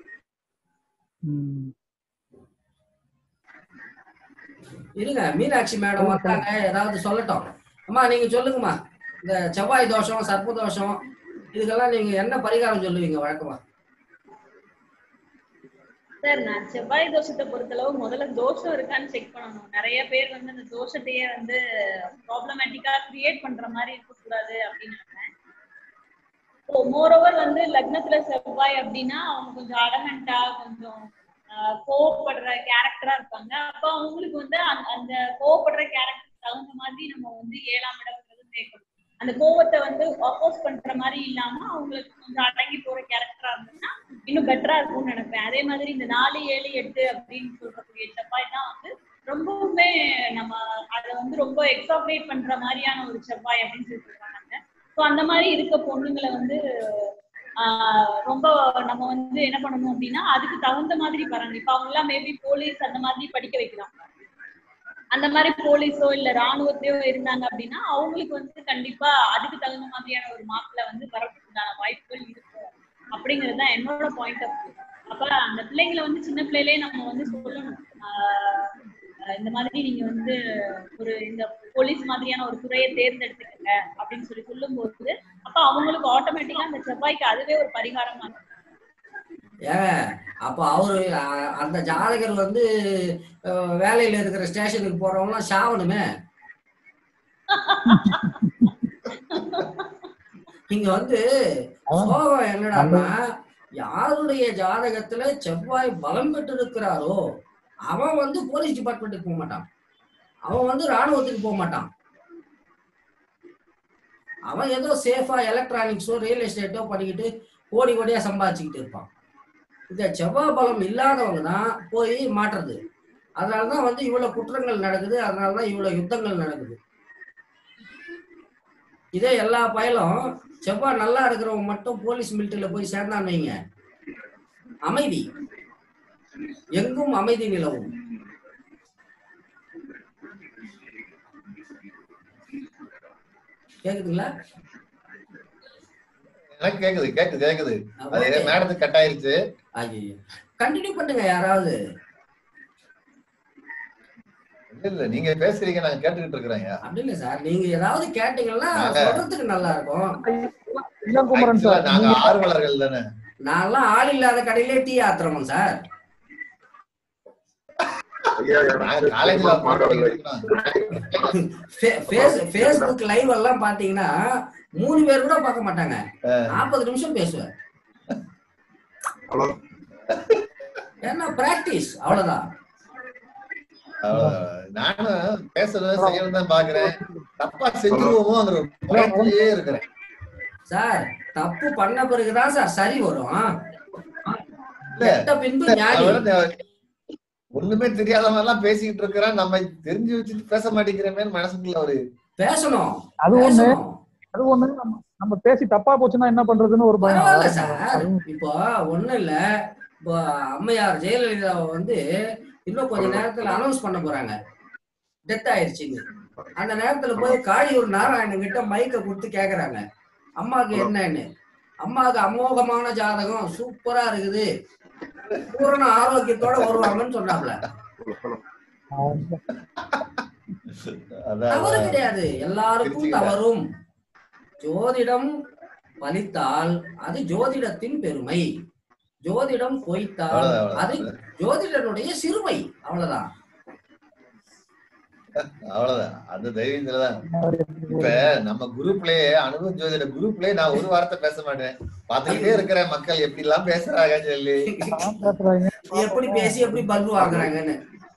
இருங்க, மீனாட்சி மேடம் வந்தாங்க, ஏதாவது சொல்லட்டும். அம்மா நீங்க சொல்லுங்கம்மா. இந்த செவ்வாய் தோஷம், சர்ப்ப தோஷம், இதுக்கெல்லாம் நீங்க என்ன பரிகாரம் சொல்லுவீங்க வழக்கமா? சார், நான் செவ்வாய் தோஷத்தை பொறுத்தளவு முதல்ல தோஷம் இருக்கான்னு செக் பண்ணணும். நிறைய பேர் வந்து அந்த தோஷத்தையே வந்து ப்ராப்ளமேட்டிக்கா கிரியேட் பண்ற மாதிரி இருக்கக்கூடாது அப்படின்னு நினைக்கிறேன். மோரோவர் வந்து லக்னத்துல செவ்வாய் அப்படின்னா அவங்க கொஞ்சம் அடமெண்டா, கொஞ்சம் கோவப்படுற கேரக்டரா இருப்பாங்க. அப்ப அவங்களுக்கு வந்து அந்த கோவப்படுற கேரக்டருக்கு தகுந்த மாதிரி நம்ம வந்து ஏழாம் இடம்ன்றது சேர்க்கணும். அந்த கோவத்தை வந்து அப்போஸ் பண்ற மாதிரி இல்லாம அவங்களுக்கு கொஞ்சம் அடங்கி போற கேரக்டரா இருந்ததுன்னா இன்னும் பெட்டரா இருக்கும்னு நினைப்பேன். அதே மாதிரி இந்த நாலு ஏழு எட்டு அப்படின்னு சொல்றக்கூடிய செவ்வாய் தான் வந்து ரொம்பவுமே நம்ம அதை வந்து ரொம்ப எக்ஸாப்ரேட் பண்ற மாதிரியான ஒரு செவ்வாய் அப்படின்னு சொல்லி சொல்றாங்க. ஸோ அந்த மாதிரி இருக்க பொண்ணுங்களை வந்து ஆஹ் ரொம்ப நம்ம வந்து என்ன பண்ணணும் அப்படின்னா அதுக்கு தகுந்த மாதிரி பாருங்க. இப்ப அவங்க எல்லாம் மேபி போலீஸ் அந்த மாதிரி படிக்க வைக்கலாம். அந்த மாதிரி போலீஸோ இல்ல ராணுவத்தையோ இருந்தாங்க அப்படின்னா அவங்களுக்கு வந்து கண்டிப்பா அதுக்கு தகுந்த மாதிரியான ஒரு மார்க்ல வந்து வரதுக்குண்டான வாய்ப்புகள் இருக்கும் அப்படிங்கிறதுதான் என்னோட பாயிண்ட் ஆஃப் வியூ. அப்ப அந்த பிள்ளைங்களை வந்து சின்ன பிள்ளையிலே நம்ம வந்து சொல்லணும், ஆஹ் இந்த மாதிரி நீங்க வந்து ஒரு இந்த போலீஸ் மாதிரியான ஒரு துறையை தேர்ந்தெடுத்துக்கங்க அப்படின்னு சொல்லி சொல்லும் போது அப்ப அவங்களுக்கு ஆட்டோமேட்டிக்கா அந்த செவ்வாய்க்கு அதுவே ஒரு பரிகாரமா இருக்கும். ஏன் அப்ப அவரு அந்த ஜாதகர் வந்து வேலையில இருக்கிற ஸ்டேஷனுக்கு போறவங்களாம் சாவணுமே. இங்க வந்து சோகம் என்னடான்னா, யாருடைய ஜாதகத்துல செவ்வாய் பலம் பெற்று இருக்கிறாரோ அவன் வந்து போலீஸ் டிபார்ட்மெண்ட்டுக்கு போக மாட்டான், அவன் வந்து ராணுவத்துக்கு போக மாட்டான், அவன் ஏதோ சேஃபா எலக்ட்ரானிக்ஸோ ரியல் எஸ்டேட்டோ பண்ணிக்கிட்டு கோடி கோடியா சம்பாதிச்சுக்கிட்டு இருப்பான். இந்த செவ்வாய் பலம் இல்லாதவங்க தான் போய் மாட்டுறது. அதனாலதான் வந்து இவ்வளவு குற்றங்கள் நடக்குது, அதனாலதான் இவ்வளவு யுத்தங்கள் நடக்குது. இதே எல்லா பயலும் செவ்வாய் நல்லா இருக்கிறவங்க மட்டும் போலீஸ் மிலிட்டரியில போய் சேர்ந்தான்னு வைங்க, அமைதி, எங்கும் அமைதி நிலவும். கேக்குதுங்களா? எனக்கு கேக்குது கேக்குது கேக்குது அது மேடத்துக்கு கட் ஆயிருச்சு. கண்டினியூ பண்ணுங்க யாராவது. இல்ல நீங்க பேசுறீங்க, நாங்க கேட்டுக்கிட்டு இருக்கிறேங்க. அப்படி இல்ல சார், நீங்க ஏதாவது கேட்டீங்கன்னா சொல்றதுக்கு நல்லா இருக்கும். இளங்குமரன் சார், நாங்க ஆர்வலர்கள் தானே. நான்லாம் ஆள் இல்லாத கடையிலே டீ ஆத்துறோம் சார். பேஸ்புக் லைவ் எல்லாம் பாத்தீங்கன்னா மூணு பேர் கூட பார்க்க மாட்டாங்க, நாற்பது நிமிஷம் பேசுவேன். என்ன பிராக்டிஸ், அவ்வளவுதான். நானும் பேசுறதும் செய்யணும் தான் பாக்குறேன். தப்பா செஞ்சுருவோமோங்கிற பயத்திலேயே இருக்கிறேன் சார். தப்பு பண்ண பிறகுதான் சார் சரி வரும். பின்பு ஒண்ணுமே தெரியாத மாதிரி எல்லாம் பேசிக்கிட்டு இருக்கிறேன். நம்ம தெரிஞ்சு வச்சுட்டு பேச மாட்டேங்கிறமே மனசுக்குள்ள ஒரு பேசணும். அது ஒண்ணு அது ஒண்ணு நம்ம பேசி தப்பா போச்சுன்னா என்ன பண்றதுன்னு ஒரு பயம் சார். இப்போ ஒண்ணு இல்ல, இப்போ அம்மையார் ஜெயலலிதாவை வந்து இன்னும் கொஞ்ச நேரத்துல அனௌன்ஸ் பண்ண போறாங்க, டெத் ஆயிடுச்சுன்னு. அந்த நேரத்துல போய் காளியூர் நாராயணன் கிட்ட மைக்க கொடுத்து கேக்குறாங்க, அம்மாவுக்கு என்னன்னு. அம்மாவுக்கு அமோகமான ஜாதகம், சூப்பரா இருக்குது, பூரண ஆரோக்கியத்தோட வருவாங்கன்னு சொன்னாப்ல. தவறு கிடையாது, எல்லாருக்கும் தவறும். ஜோதிடம் பலித்தால் அது ஜோதிடத்தின் பெருமை, ஜோதிடம் பொய்த்தால் அது ஜோதிடனுடைய சிறுமை. அவ்வளவுதான் அவ்வளவுதான் அந்த தைரியத்துலதான். இப்ப நம்ம குரூப்லயே அனுபவ ஜோதிட குரூப்லயே நான் ஒரு வார்த்தை பேச மாட்டேன், பாத்துக்கிட்டே இருக்கிற மக்கள் எப்படி எல்லாம் பேசுறாங்க சொல்லி, எப்படி பேசி எப்படி பல்பு வாங்குறாங்கன்னு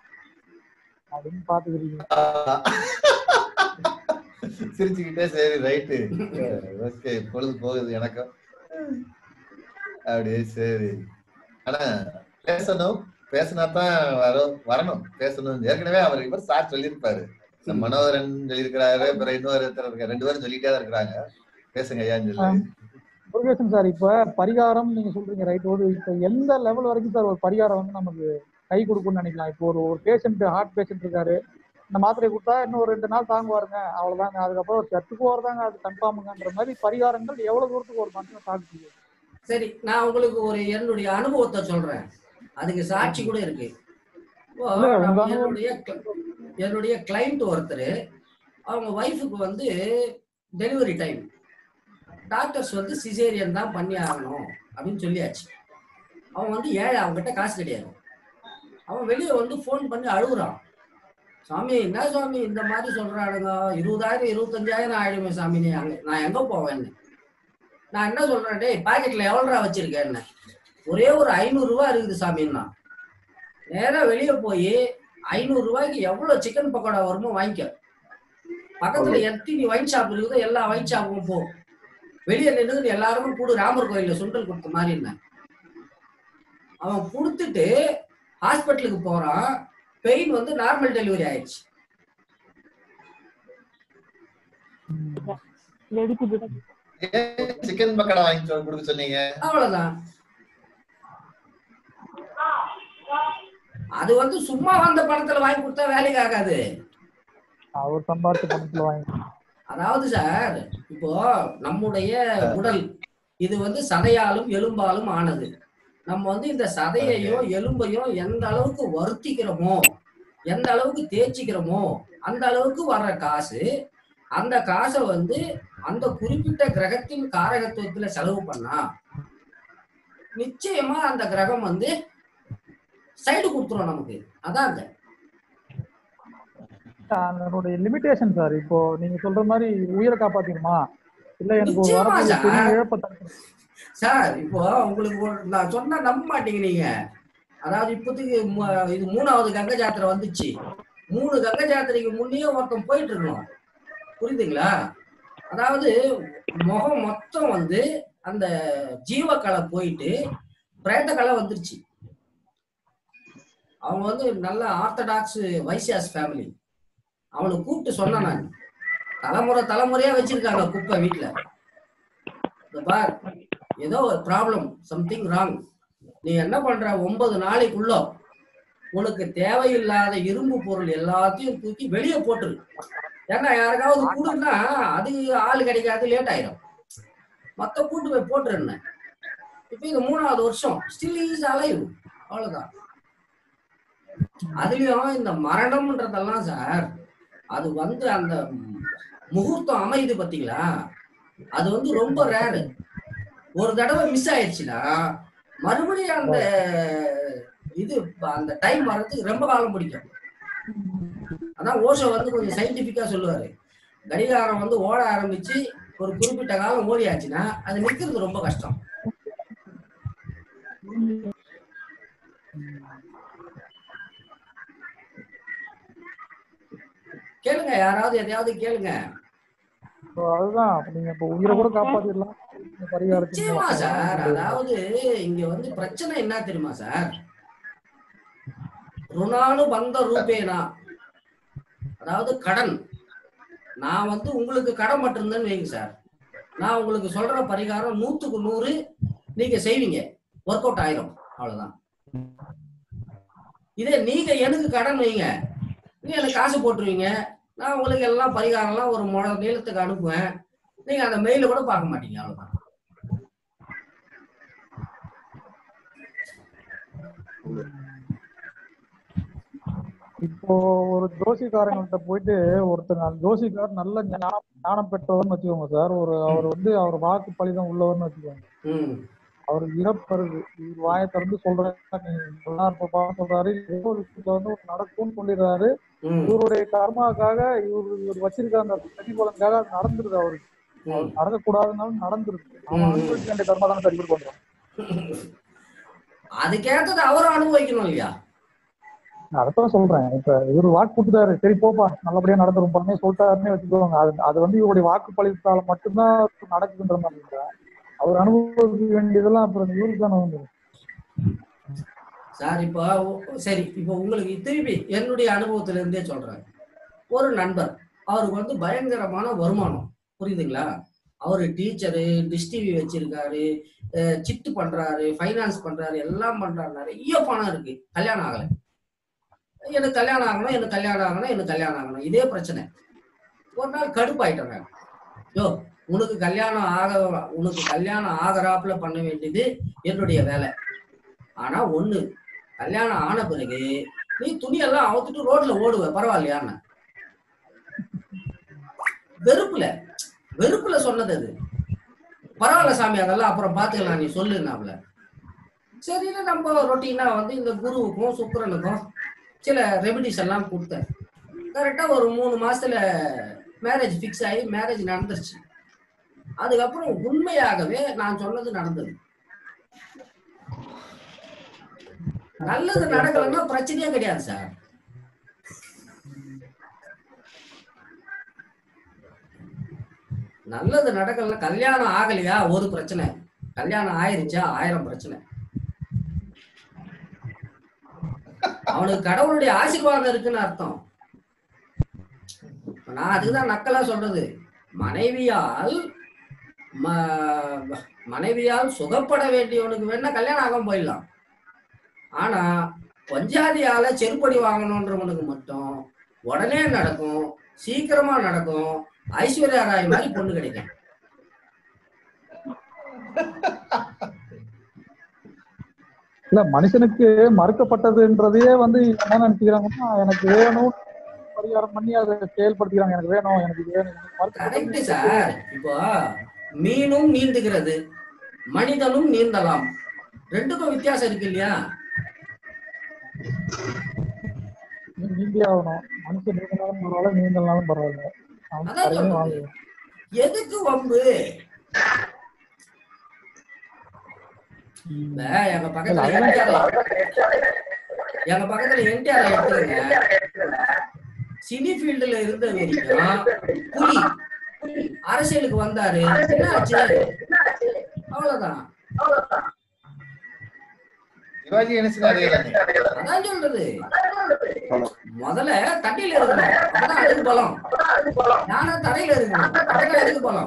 சிரிச்சுக்கிட்டே. சரி ரைட்டு ஓகே, பொழுது போகுது எனக்கும் அப்படியே. சரி, ஆனா பேசணும், பேசினாதான் வரும், வரணும், பேசணும். ஏற்கனவே அவர் இவர் சார் சொல்லியிருப்பாரு, மனோதரன் சொல்லியிருக்கிறாரு, அப்புறம் இன்னொரு ரெண்டு பேரும் சொல்லிட்டே தான் இருக்கிறாங்க. பேசுங்க ஐயான்னு சொல்லி. முருகேசன் சார், இப்ப பரிகாரம் நீங்க சொல்றீங்க ரைட். ஒரு இப்ப எந்த லெவல் வரைக்கும் சார் ஒரு பரிகாரம் வந்து நமக்கு கை கொடுக்கும்னு நினைக்கலாம்? இப்போ ஒரு ஒரு பேஷண்ட், ஹார்ட் பேஷண்ட் இருக்காரு, இந்த மாத்திரை கொடுத்தா இன்னும் ஒரு ரெண்டு நாள் தாங்குவாருங்க, அவ்வளவுதாங்க, அதுக்கப்புறம் ஒரு சத்துக்கு போறதாங்க அது கன்ஃபார்முங்கன்ற மாதிரி பரிகாரங்கள் எவ்வளவு தூரத்துக்கு ஒரு மனுஷன் தாக்கு? சரி, நான் உங்களுக்கு ஒரு என்னுடைய அனுபவத்தை சொல்றேன், அதுக்கு சாட்சி கூட இருக்கு. என்னுடைய என்னுடைய கிளைண்ட் ஒருத்தர், அவங்க ஒய்ஃபுக்கு வந்து டெலிவரி டைம், டாக்டர்ஸ் வந்து சிசேரியன் தான் பண்ணி ஆகணும் அப்படின்னு சொல்லியாச்சு. அவன் வந்து ஏழை, அவங்ககிட்ட காசு கிடையாது. அவன் வெளியே வந்து ஃபோன் பண்ணி அழுகுறான், சாமி என்ன சாமி இந்த மாதிரி சொல்றானுங்க, இருபதாயிரம் இருபத்தஞ்சாயிரம் ஆயிடுமே சாமி, நீ அங்க நான் எங்க போவேன்னு. நான் என்ன சொல்றேன், டேய் பாக்கெட்ல எவ்வளோடா வச்சிருக்கேன்னு. ஒரே ஒரு ஐநூறு ரூபாய் இருக்குது சாமின்னா. நேரா வெளியே போய் ஐநூறு ரூபாய்க்கு எவ்வளவு சிக்கன் பக்கோடா வருமோ வாங்கிக்க. பக்கத்துல எத்தனை வைன் ஷாப் இருக்குதோ எல்லா வைன் ஷாப்பும் போ. வெளியே நின்று எல்லாருக்கும் கூடு, ராமர் கோயில்ல சுண்டல் கொடுத்த மாதிரி என்ன. அவன் கொடுத்துட்டு ஹாஸ்பிட்டலுக்கு போறான், பெயின் வந்து நார்மல் டெலிவரி ஆயிடுச்சு. சிக்கன் பக்கோடா வாங்கி கொடுக்க சொன்னீங்க, அவ்வளவுதான். அது வந்து சும்மா வந்த பணத்துல வாங்கி கொடுத்தா வேலைக்கு ஆகாது, அவர் சம்பாதிச்ச பணத்துல வாங்கி. அதாவது சார், இப்போ நம்முடைய உடல் இது வந்து சதையாலும் எலும்பாலும் ஆனது. நம்ம வந்து இந்த சதையையும் எலும்பையும் எந்த அளவுக்கு வருத்திக்கிறோமோ, எந்த அளவுக்கு தேய்ச்சிக்கிறோமோ, அந்த அளவுக்கு வர்ற காசு, அந்த காசை வந்து அந்த குறிப்பிட்ட கிரகத்தின் காரகத்துவத்துல செலவு பண்ணா நிச்சயமா அந்த கிரகம் வந்து சைடு கொடுத்துரும் நமக்கு. அதான் அதனுடைய லிமிடேஷன் சார். இப்போ நீங்க சொல்ற மாதிரி உயிரை காப்பாத்திடுமா இல்ல எனக்கு ஒரு வாரம் இழப்ப சார். இப்போ உங்களுக்கு நான் சொன்னா நம்ப மாட்டீங்க நீங்க. அதாவது இப்போதைக்கு இது மூணாவது கங்கை ஜாத்திரை வந்துச்சு. மூணு கங்கை ஜாத்திரைக்கு முன்னே ஒருத்தம் போயிட்டு இருக்கணும், புரியுதுங்களா? அதாவது முகம் மொத்தம் வந்து அந்த ஜீவக்கலை போயிட்டு பிரேத கலை வந்துருச்சு. அவங்க வந்து நல்ல ஆர்த்தடாக்ஸ் வைசியாஸ் ஃபேமிலி. அவனை கூப்பிட்டு சொன்ன நான், தலைமுறை தலைமுறையா வச்சிருக்காங்க குப்பை வீட்டுல. பார், ஏதோ ஒரு ப்ராப்ளம், சம்திங் ராங். நீ என்ன பண்ற, ஒன்பது நாளைக்குள்ள உனக்கு தேவையில்லாத இரும்பு பொருள் எல்லாத்தையும் தூக்கி வெளியே போட்டுரு. ஏன்னா யாருக்காவது கூடுன்னா அது ஆள் கிடைக்காது, லேட் ஆயிரும். மொத்த கூட்டு போய் போட்டுருந்தேன். இப்ப இது மூணாவது வருஷம், ஸ்டில் இஸ் அலைவ், அவ்வளவுதான். அதுலயும் இந்த மரணம்ன்றதெல்லாம் சார், அது வந்து அந்த முகூர்த்தம் அமையுது பாத்தீங்களா, அது வந்து ரொம்ப ரேரு. ஒரு தடவை மிஸ் ஆயிடுச்சுன்னா மறுபடியும் அந்த இது அந்த டைம் வர்றதுக்கு ரொம்ப காலம் பிடிக்கும். அதான் ஓஷோ வந்து கொஞ்சம் சயின்டிபிக்கா சொல்லுவாரு, கடிகாரம் வந்து ஓட ஆரம்பிச்சு ஒரு குறிப்பிட்ட காலம் ஓடியாச்சுன்னா அது நிற்கிறது ரொம்ப கஷ்டம். கேளுங்க, யாராவது எதையாவது கேளுங்க. அதுதான் நீங்க இப்ப உயிரை கூட காப்பாத்திடலாம். நிச்சயமா சார். அதாவது இங்க வந்து பிரச்சனை என்ன தெரியுமா சார், ருணானு பந்த ரூபேனா, அதாவது கடன். நான் வந்து உங்களுக்கு கடன் மட்டும்தான் வைங்க சார், நான் உங்களுக்கு சொல்ற பரிகாரம் நூத்துக்கு நூறு நீங்க செய்வீங்க, ஒர்க் அவுட் ஆயிரும், அவ்வளவுதான். இதே நீங்க எனக்கு கடன் வைங்க, நீங்க எனக்கு காசு போட்டுருவீங்க, நான் உங்களுக்கு எல்லாம் பரிகாரம் எல்லாம் ஒரு முழ நீளத்துக்கு அனுப்புவேன், நீங்க அந்த மெயில கூட பார்க்க மாட்டீங்க, அவ்வளவுதான். இப்போ ஒரு ஜோசிக்காரங்கள்ட்ட போயிட்டு ஒருத்தங்க, அந்த ஜோசிக்கார் நல்ல ஞானம் ஞானம் பெற்றவர்னு வச்சுக்கோங்க சார், ஒரு அவர் வந்து அவர் வாக்கு பலிதம் உள்ளவர்னு வச்சுக்கோங்க. அவர் இறப்பருது, இவர் வாயை திறந்து சொல்றாரு, சொல்றாரு வந்து ஒரு நடக்கும்னு சொல்லிடுறாரு. இவருடைய கர்மாக்காக இவர் இவர் வச்சிருக்க அந்த பிரதிபலனுக்காக அது நடந்துருது. அவருக்கு அவர் நடக்கக்கூடாதுனாலும் நடந்துருது. அவன் அனுபவிக்க வேண்டிய கர்மா தானே சரி பண்றான். அதுக்கேற்றது அவரும் அனுபவிக்கணும் இல்லையா? அதான் சொல்றேன். இப்ப இவரு வாக்கு கொடுத்தாரு, சரி போப்பா நல்லபடியா நடந்துரும் பண்ணே சொல்லிட்டாருன்னே வச்சுக்கோங்க. அது அது வந்து இவருடைய வாக்கு பலித்தால மட்டும்தான் நடக்குதுன்ற மாதிரி. அவர் அனுபவிக்க வேண்டியதெல்லாம் அப்புறம் இவருக்கு தானே வந்துடும் சார். இப்போ சரி, இப்போ உங்களுக்கு திருப்பி என்னுடைய அனுபவத்துல இருந்தே சொல்றேன். ஒரு நண்பர், அவருக்கு வந்து பயங்கரமான வருமானம், புரியுதுங்களா? அவரு டீச்சரு, டிஷ் டிவி வச்சிருக்காரு, சிட்டு பண்றாரு, ஃபைனான்ஸ் பண்றாரு, எல்லாம் பண்றாரு, நிறைய பணம் இருக்கு. கல்யாணம் ஆகலை. எனக்கு கல்யாணம் ஆகணும், எனக்கு கல்யாணம் ஆகணும், எனக்கு கல்யாணம் ஆகணும், இதே பிரச்சனை. ஒரு நாள் கடுப்பாயிட்டேன். யோ, உனக்கு கல்யாணம் ஆக உனக்கு கல்யாணம் ஆகறாப்புல பண்ண வேண்டியது என்னுடைய வேலை. ஆனா ஒண்ணு, கல்யாணம் ஆன பிறகு நீ துணியெல்லாம் அவுத்துட்டு ரோட்ல ஓடுவ, பரவாயில்லையான்னு. வெறுப்புல வெறுப்புல சொன்னது அது. பரவாயில்ல சாமி, அதெல்லாம் அப்புறம் பாத்துக்கலாம், நீ சொல்லுனாப்ல. சரின்னு நம்ம ரொட்டீனா வந்து இந்த குருவுக்கும் சுக்கிரனுக்கும் சில ரெமிடிஸ் எல்லாம் கொடுத்தேன். கரெக்டா ஒரு மூணு மாசத்துல மேரேஜ் பிக்ஸ் ஆகி மேரேஜ் நடந்துருச்சு. அதுக்கப்புறம் உண்மையாகவே நான் சொன்னது நடந்தது. நல்லது நடக்கலன்னா பிரச்சனையே கிடையாது சார். நல்லது நடக்கல, கல்யாணம் ஆகலையா ஒரு பிரச்சனை, கல்யாணம் ஆயிருச்சா ஆயிரம் பிரச்சனை. அவனுக்கு கடவுளுடைய ஆசீர்வாதம் இருக்குன்னு அர்த்தம். நான் அதுக்குதான் நக்கலா சொல்றது, மனைவியால் மனைவியால் சுகப்பட வேண்டியவனுக்கு வேணா கல்யாணம் ஆகாம போயிடலாம். ஆனா பஞ்சாதியால செருப்படி வாங்கணும்ன்றவனுக்கு மட்டும் உடனே நடக்கும், சீக்கிரமா நடக்கும், ஐஸ்வர்யா ராய் மாதிரி பொண்ணு கிடைக்கும். இல்ல, மனுஷனுக்கு மறுக்கப்பட்டதுன்றதையே வந்து என்ன நினைச்சுக்கிறாங்கன்னா, எனக்கு வேணும் பரிகாரம் பண்ணி அதை செயல்படுத்திக்கிறாங்க. எனக்கு வேணும், எனக்கு வேணும். சார், இப்போ மீனும் நீந்துகிறது, மனிதனும் நீந்தலாம், ரெண்டுக்கும் வித்தியாசம் இருக்கு இல்லையா? நீங்களே ஆகணும், மனுஷன் நீங்களாலும் பரவாயில்ல, நீங்களாலும் பரவாயில்ல. எதுக்கு வம்பு? எங்க பக்கத்துல எங்க பக்கத்துல என்டிஆர் எடுத்துருங்க. சினி ஃபீல்டுல இருந்த வரைக்கும் புலி அரசியலுக்கு வந்தாரு, என்ன ஆச்சு? அவ்வளவுதான். அதான் சொல்றது, முதல்ல தண்ணியில இருக்கணும், அப்பதான் அதுக்கு பலம். நானும் தரையில இருக்கணும், அப்பதான் அதுக்கு பலம்.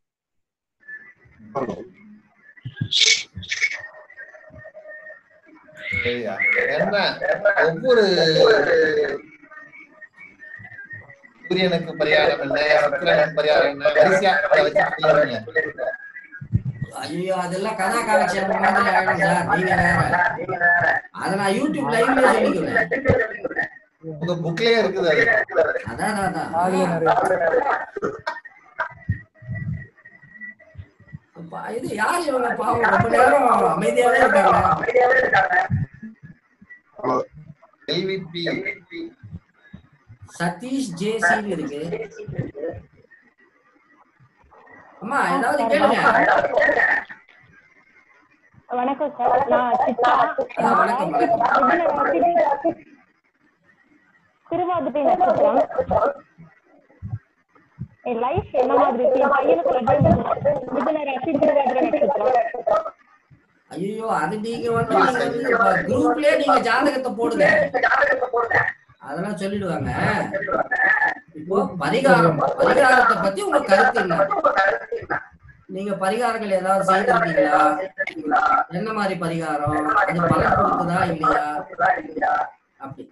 என்ன ஒவ்வொரு சூரியனுக்கு பரிகாரம் என்ன, சுக்கிரனுக்கு பரிகாரம் என்ன, வரிசையா வச்சு. ஐயோ, அதெல்லாம் கதா காலட்சேபம் மாதிரி ஆயிடும் சார். நீங்க வேற, அத நான் யூடியூப் லைவ்ல சொல்லிக்குவேன். உங்க புக்லயே இருக்குது அது. அதான் அதான் இது யார் இவங்க? பாவம், ரொம்ப நேரம் அமைதியாவே இருக்காங்க. எல்விபி சதீஷ் ஜேசி இருக்கு. அம்மா ஏதாவது கேளுங்க. வணக்கம் சார், நான் சித்ரா. வணக்கம் வணக்கம். திருவாதிரை நட்சத்திரம். என் லைஃப் என்ன மாதிரி இருக்கு? என் பையனுக்கு மிதுன ராசி திருவாதிரை நட்சத்திரம். ஐயோ, அது நீங்க வந்து குரூப்லயே நீங்க ஜாதகத்தை போடுங்க, அதெல்லாம் சொல்லிடுவாங்க. இப்போ பரிகாரம், பரிகாரத்தை பத்தி உங்க கருத்து என்ன? நீங்க பரிகாரங்கள் ஏதாவது செய்திருக்கீங்களா? என்ன மாதிரி பரிகாரம், அது பலன் கொடுக்குதா இல்லையா? அப்படி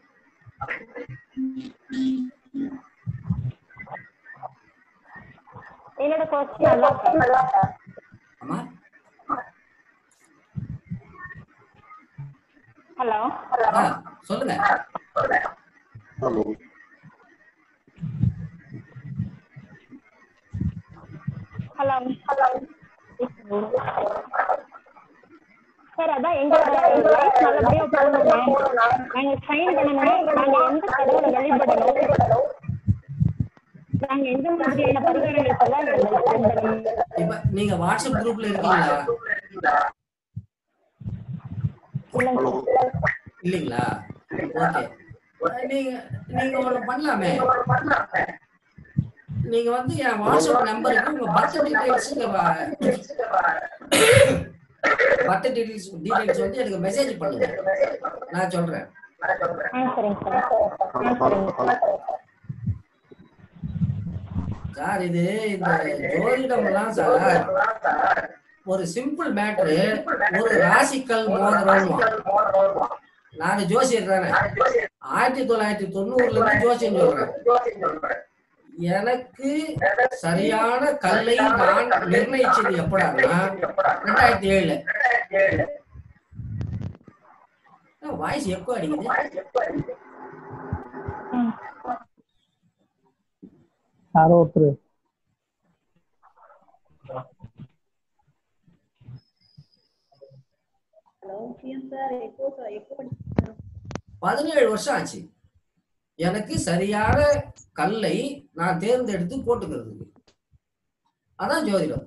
என்னோட क्वेश्चन நல்லா அம்மா. ஹலோ சொல்லுங்க. ஹலோ ஹலோ சார், அதான் எங்களோட லைஃப் நல்லபடியா போகணும், நாங்க ஷைன் பண்ணணும், நாங்க எந்த கடவுளை வழிபடணும், நாங்க எந்த மாதிரியான பரிகாரங்கள் எல்லாம். இப்ப நீங்க வாட்ஸ்அப் குரூப்ல இருக்கீங்களா? இல்லீங்களா? ஓகே, நீங்க நீங்க ஒண்ணு பண்ணலாமே. நீங்க வந்து என் வாட்ஸ்அப் நம்பருக்கு உங்க birth details birth details details வந்து எனக்கு மெசேஜ் பண்ணுங்க, நான் சொல்றேன். சார், இது இந்த ஜோதிடம்லாம் சார் ஒரு சிம்பிள் மேட்ரு. ஒரு ராசிக்கல் மோதிரம். நான் ஜோசியர் தானே, ஆயிரத்தி தொள்ளாயிரத்தி தொண்ணூறுல இருந்து ஜோசியம் சொல்றேன். எனக்கு சரியான கல்லை நான் நிர்ணயிச்சது எப்படான்னா ரெண்டாயிரத்தி ஏழுல. வாய்ஸ் எப்போ அடிக்குது? யாரோ ஒருத்தர் பதினேழு வருஷம் ஆச்சு எனக்கு சரியான கல்லை நான் தேர்ந்தெடுத்து போட்டுக்கிறது. அதான் ஜோதிடம்.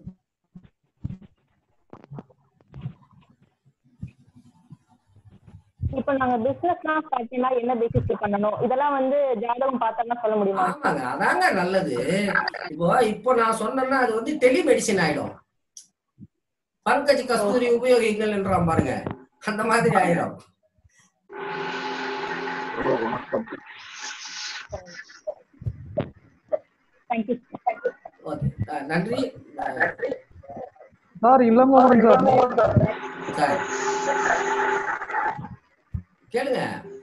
இப்ப நாங்க பிசினஸ்லாம் ஸ்டார்ட் என்ன பேசிஸ் பண்ணனும், இதெல்லாம் வந்து ஜாதகம் பார்த்தா சொல்ல முடியுமா? ஆமாங்க, அதாங்க நல்லது. இப்போ இப்போ நான் சொன்னேன்னா அது வந்து டெலிமெடிசின் ஆயிடும். பங்கஜ் கஸ்தூரி உபயோகிங்கள் என்றான் பாருங்க, அந்த மாதிரி ஆயிடும். நன்றி சார். இளங்கோவன் சார், கேளுங்க.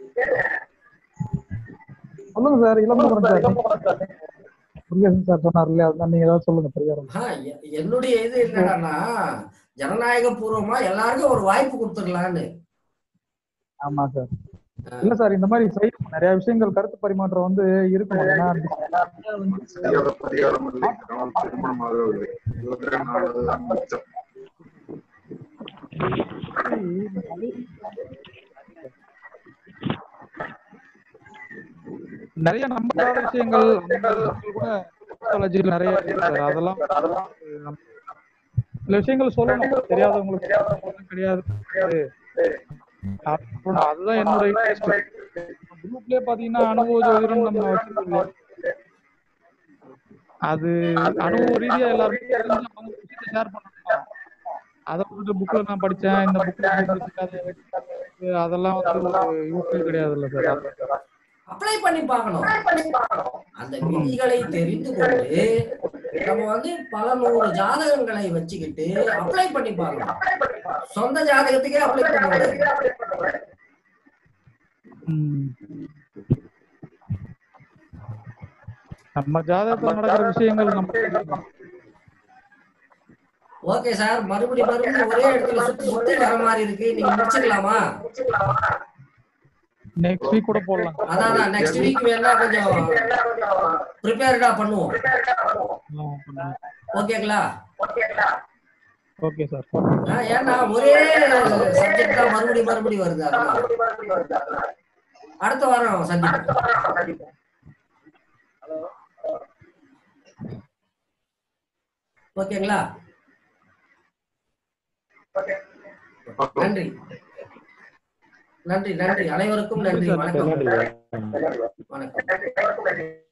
சொல்லுங்க sir. Ilangovan sir Murugesan sir சொன்னார் இல்லையா, அதான் நீங்க ஏதாவது சொல்லுங்க பரிகாரம். என்னுடைய இது என்னன்னா, ஜனநாயக பூர்வமா எல்லாருக்கும் ஒரு வாய்ப்பு கொடுத்துடலான்னு. ஆமா சார். இல்ல சார், இந்த மாதிரி செய்யும் நிறைய விஷயங்கள் கருத்து பரிமாற்றம் வந்து இருக்கும். திருமணம் நிறைய நம்பாத விஷயங்கள் கூட அஸ்ட்ராலஜியில் நிறைய இருக்கு சார். அதெல்லாம் சில விஷயங்கள் சொல்லணும், தெரியாதவங்களுக்கு கிடையாது. அதுதான் என்னுடைய குரூப்லயே பாத்தீங்கன்னா அனுபவ ஜோதிடம் நம்ம வச்சிருக்கோம். அது அனுபவ ரீதியா எல்லாருமே ஷேர் பண்ணணும். அதை வந்து புக்ல நான் படிச்சேன், இந்த புக்ல அதெல்லாம் வந்து யூஸ்ஃபுல் கிடையாது இல்ல சார். அப்ளை பண்ணி பார்க்கணும். அந்த விதிகளை தெரிந்து கொண்டு நம்ம வந்து பல நூறு ஜாதகங்களை வச்சுக்கிட்டு அப்ளை பண்ணி பார்க்கணும். சொந்த ஜாதகத்துக்கே அப்ளை பண்ண நம்ம ஜாதகத்துல நடக்கிற விஷயங்கள் நம்ம. ஓகே சார், மறுபடி மறுபடி ஒரே இடத்துல சுத்தி சுத்தி வர மாதிரி இருக்கு. நீங்க முடிச்சுக்கலாமா? நெக்ஸ்ட் வீக் கூட போடலாம். அதான் நெக்ஸ்ட் வீக் வேணா கொஞ்சம் ப்ரிப்பேர்டா பண்ணுவோம். ஓகேங்களா? Okay sir. ஏன்னா ஒரே சப்ஜெக்ட் தான் மறுபடி மறுபடி வருது. அடுத்த வாரம் சந்திப்போம். ஓகேங்களா? நன்றி நன்றி நன்றி அனைவருக்கும் நன்றி. வணக்கம் வணக்கம்.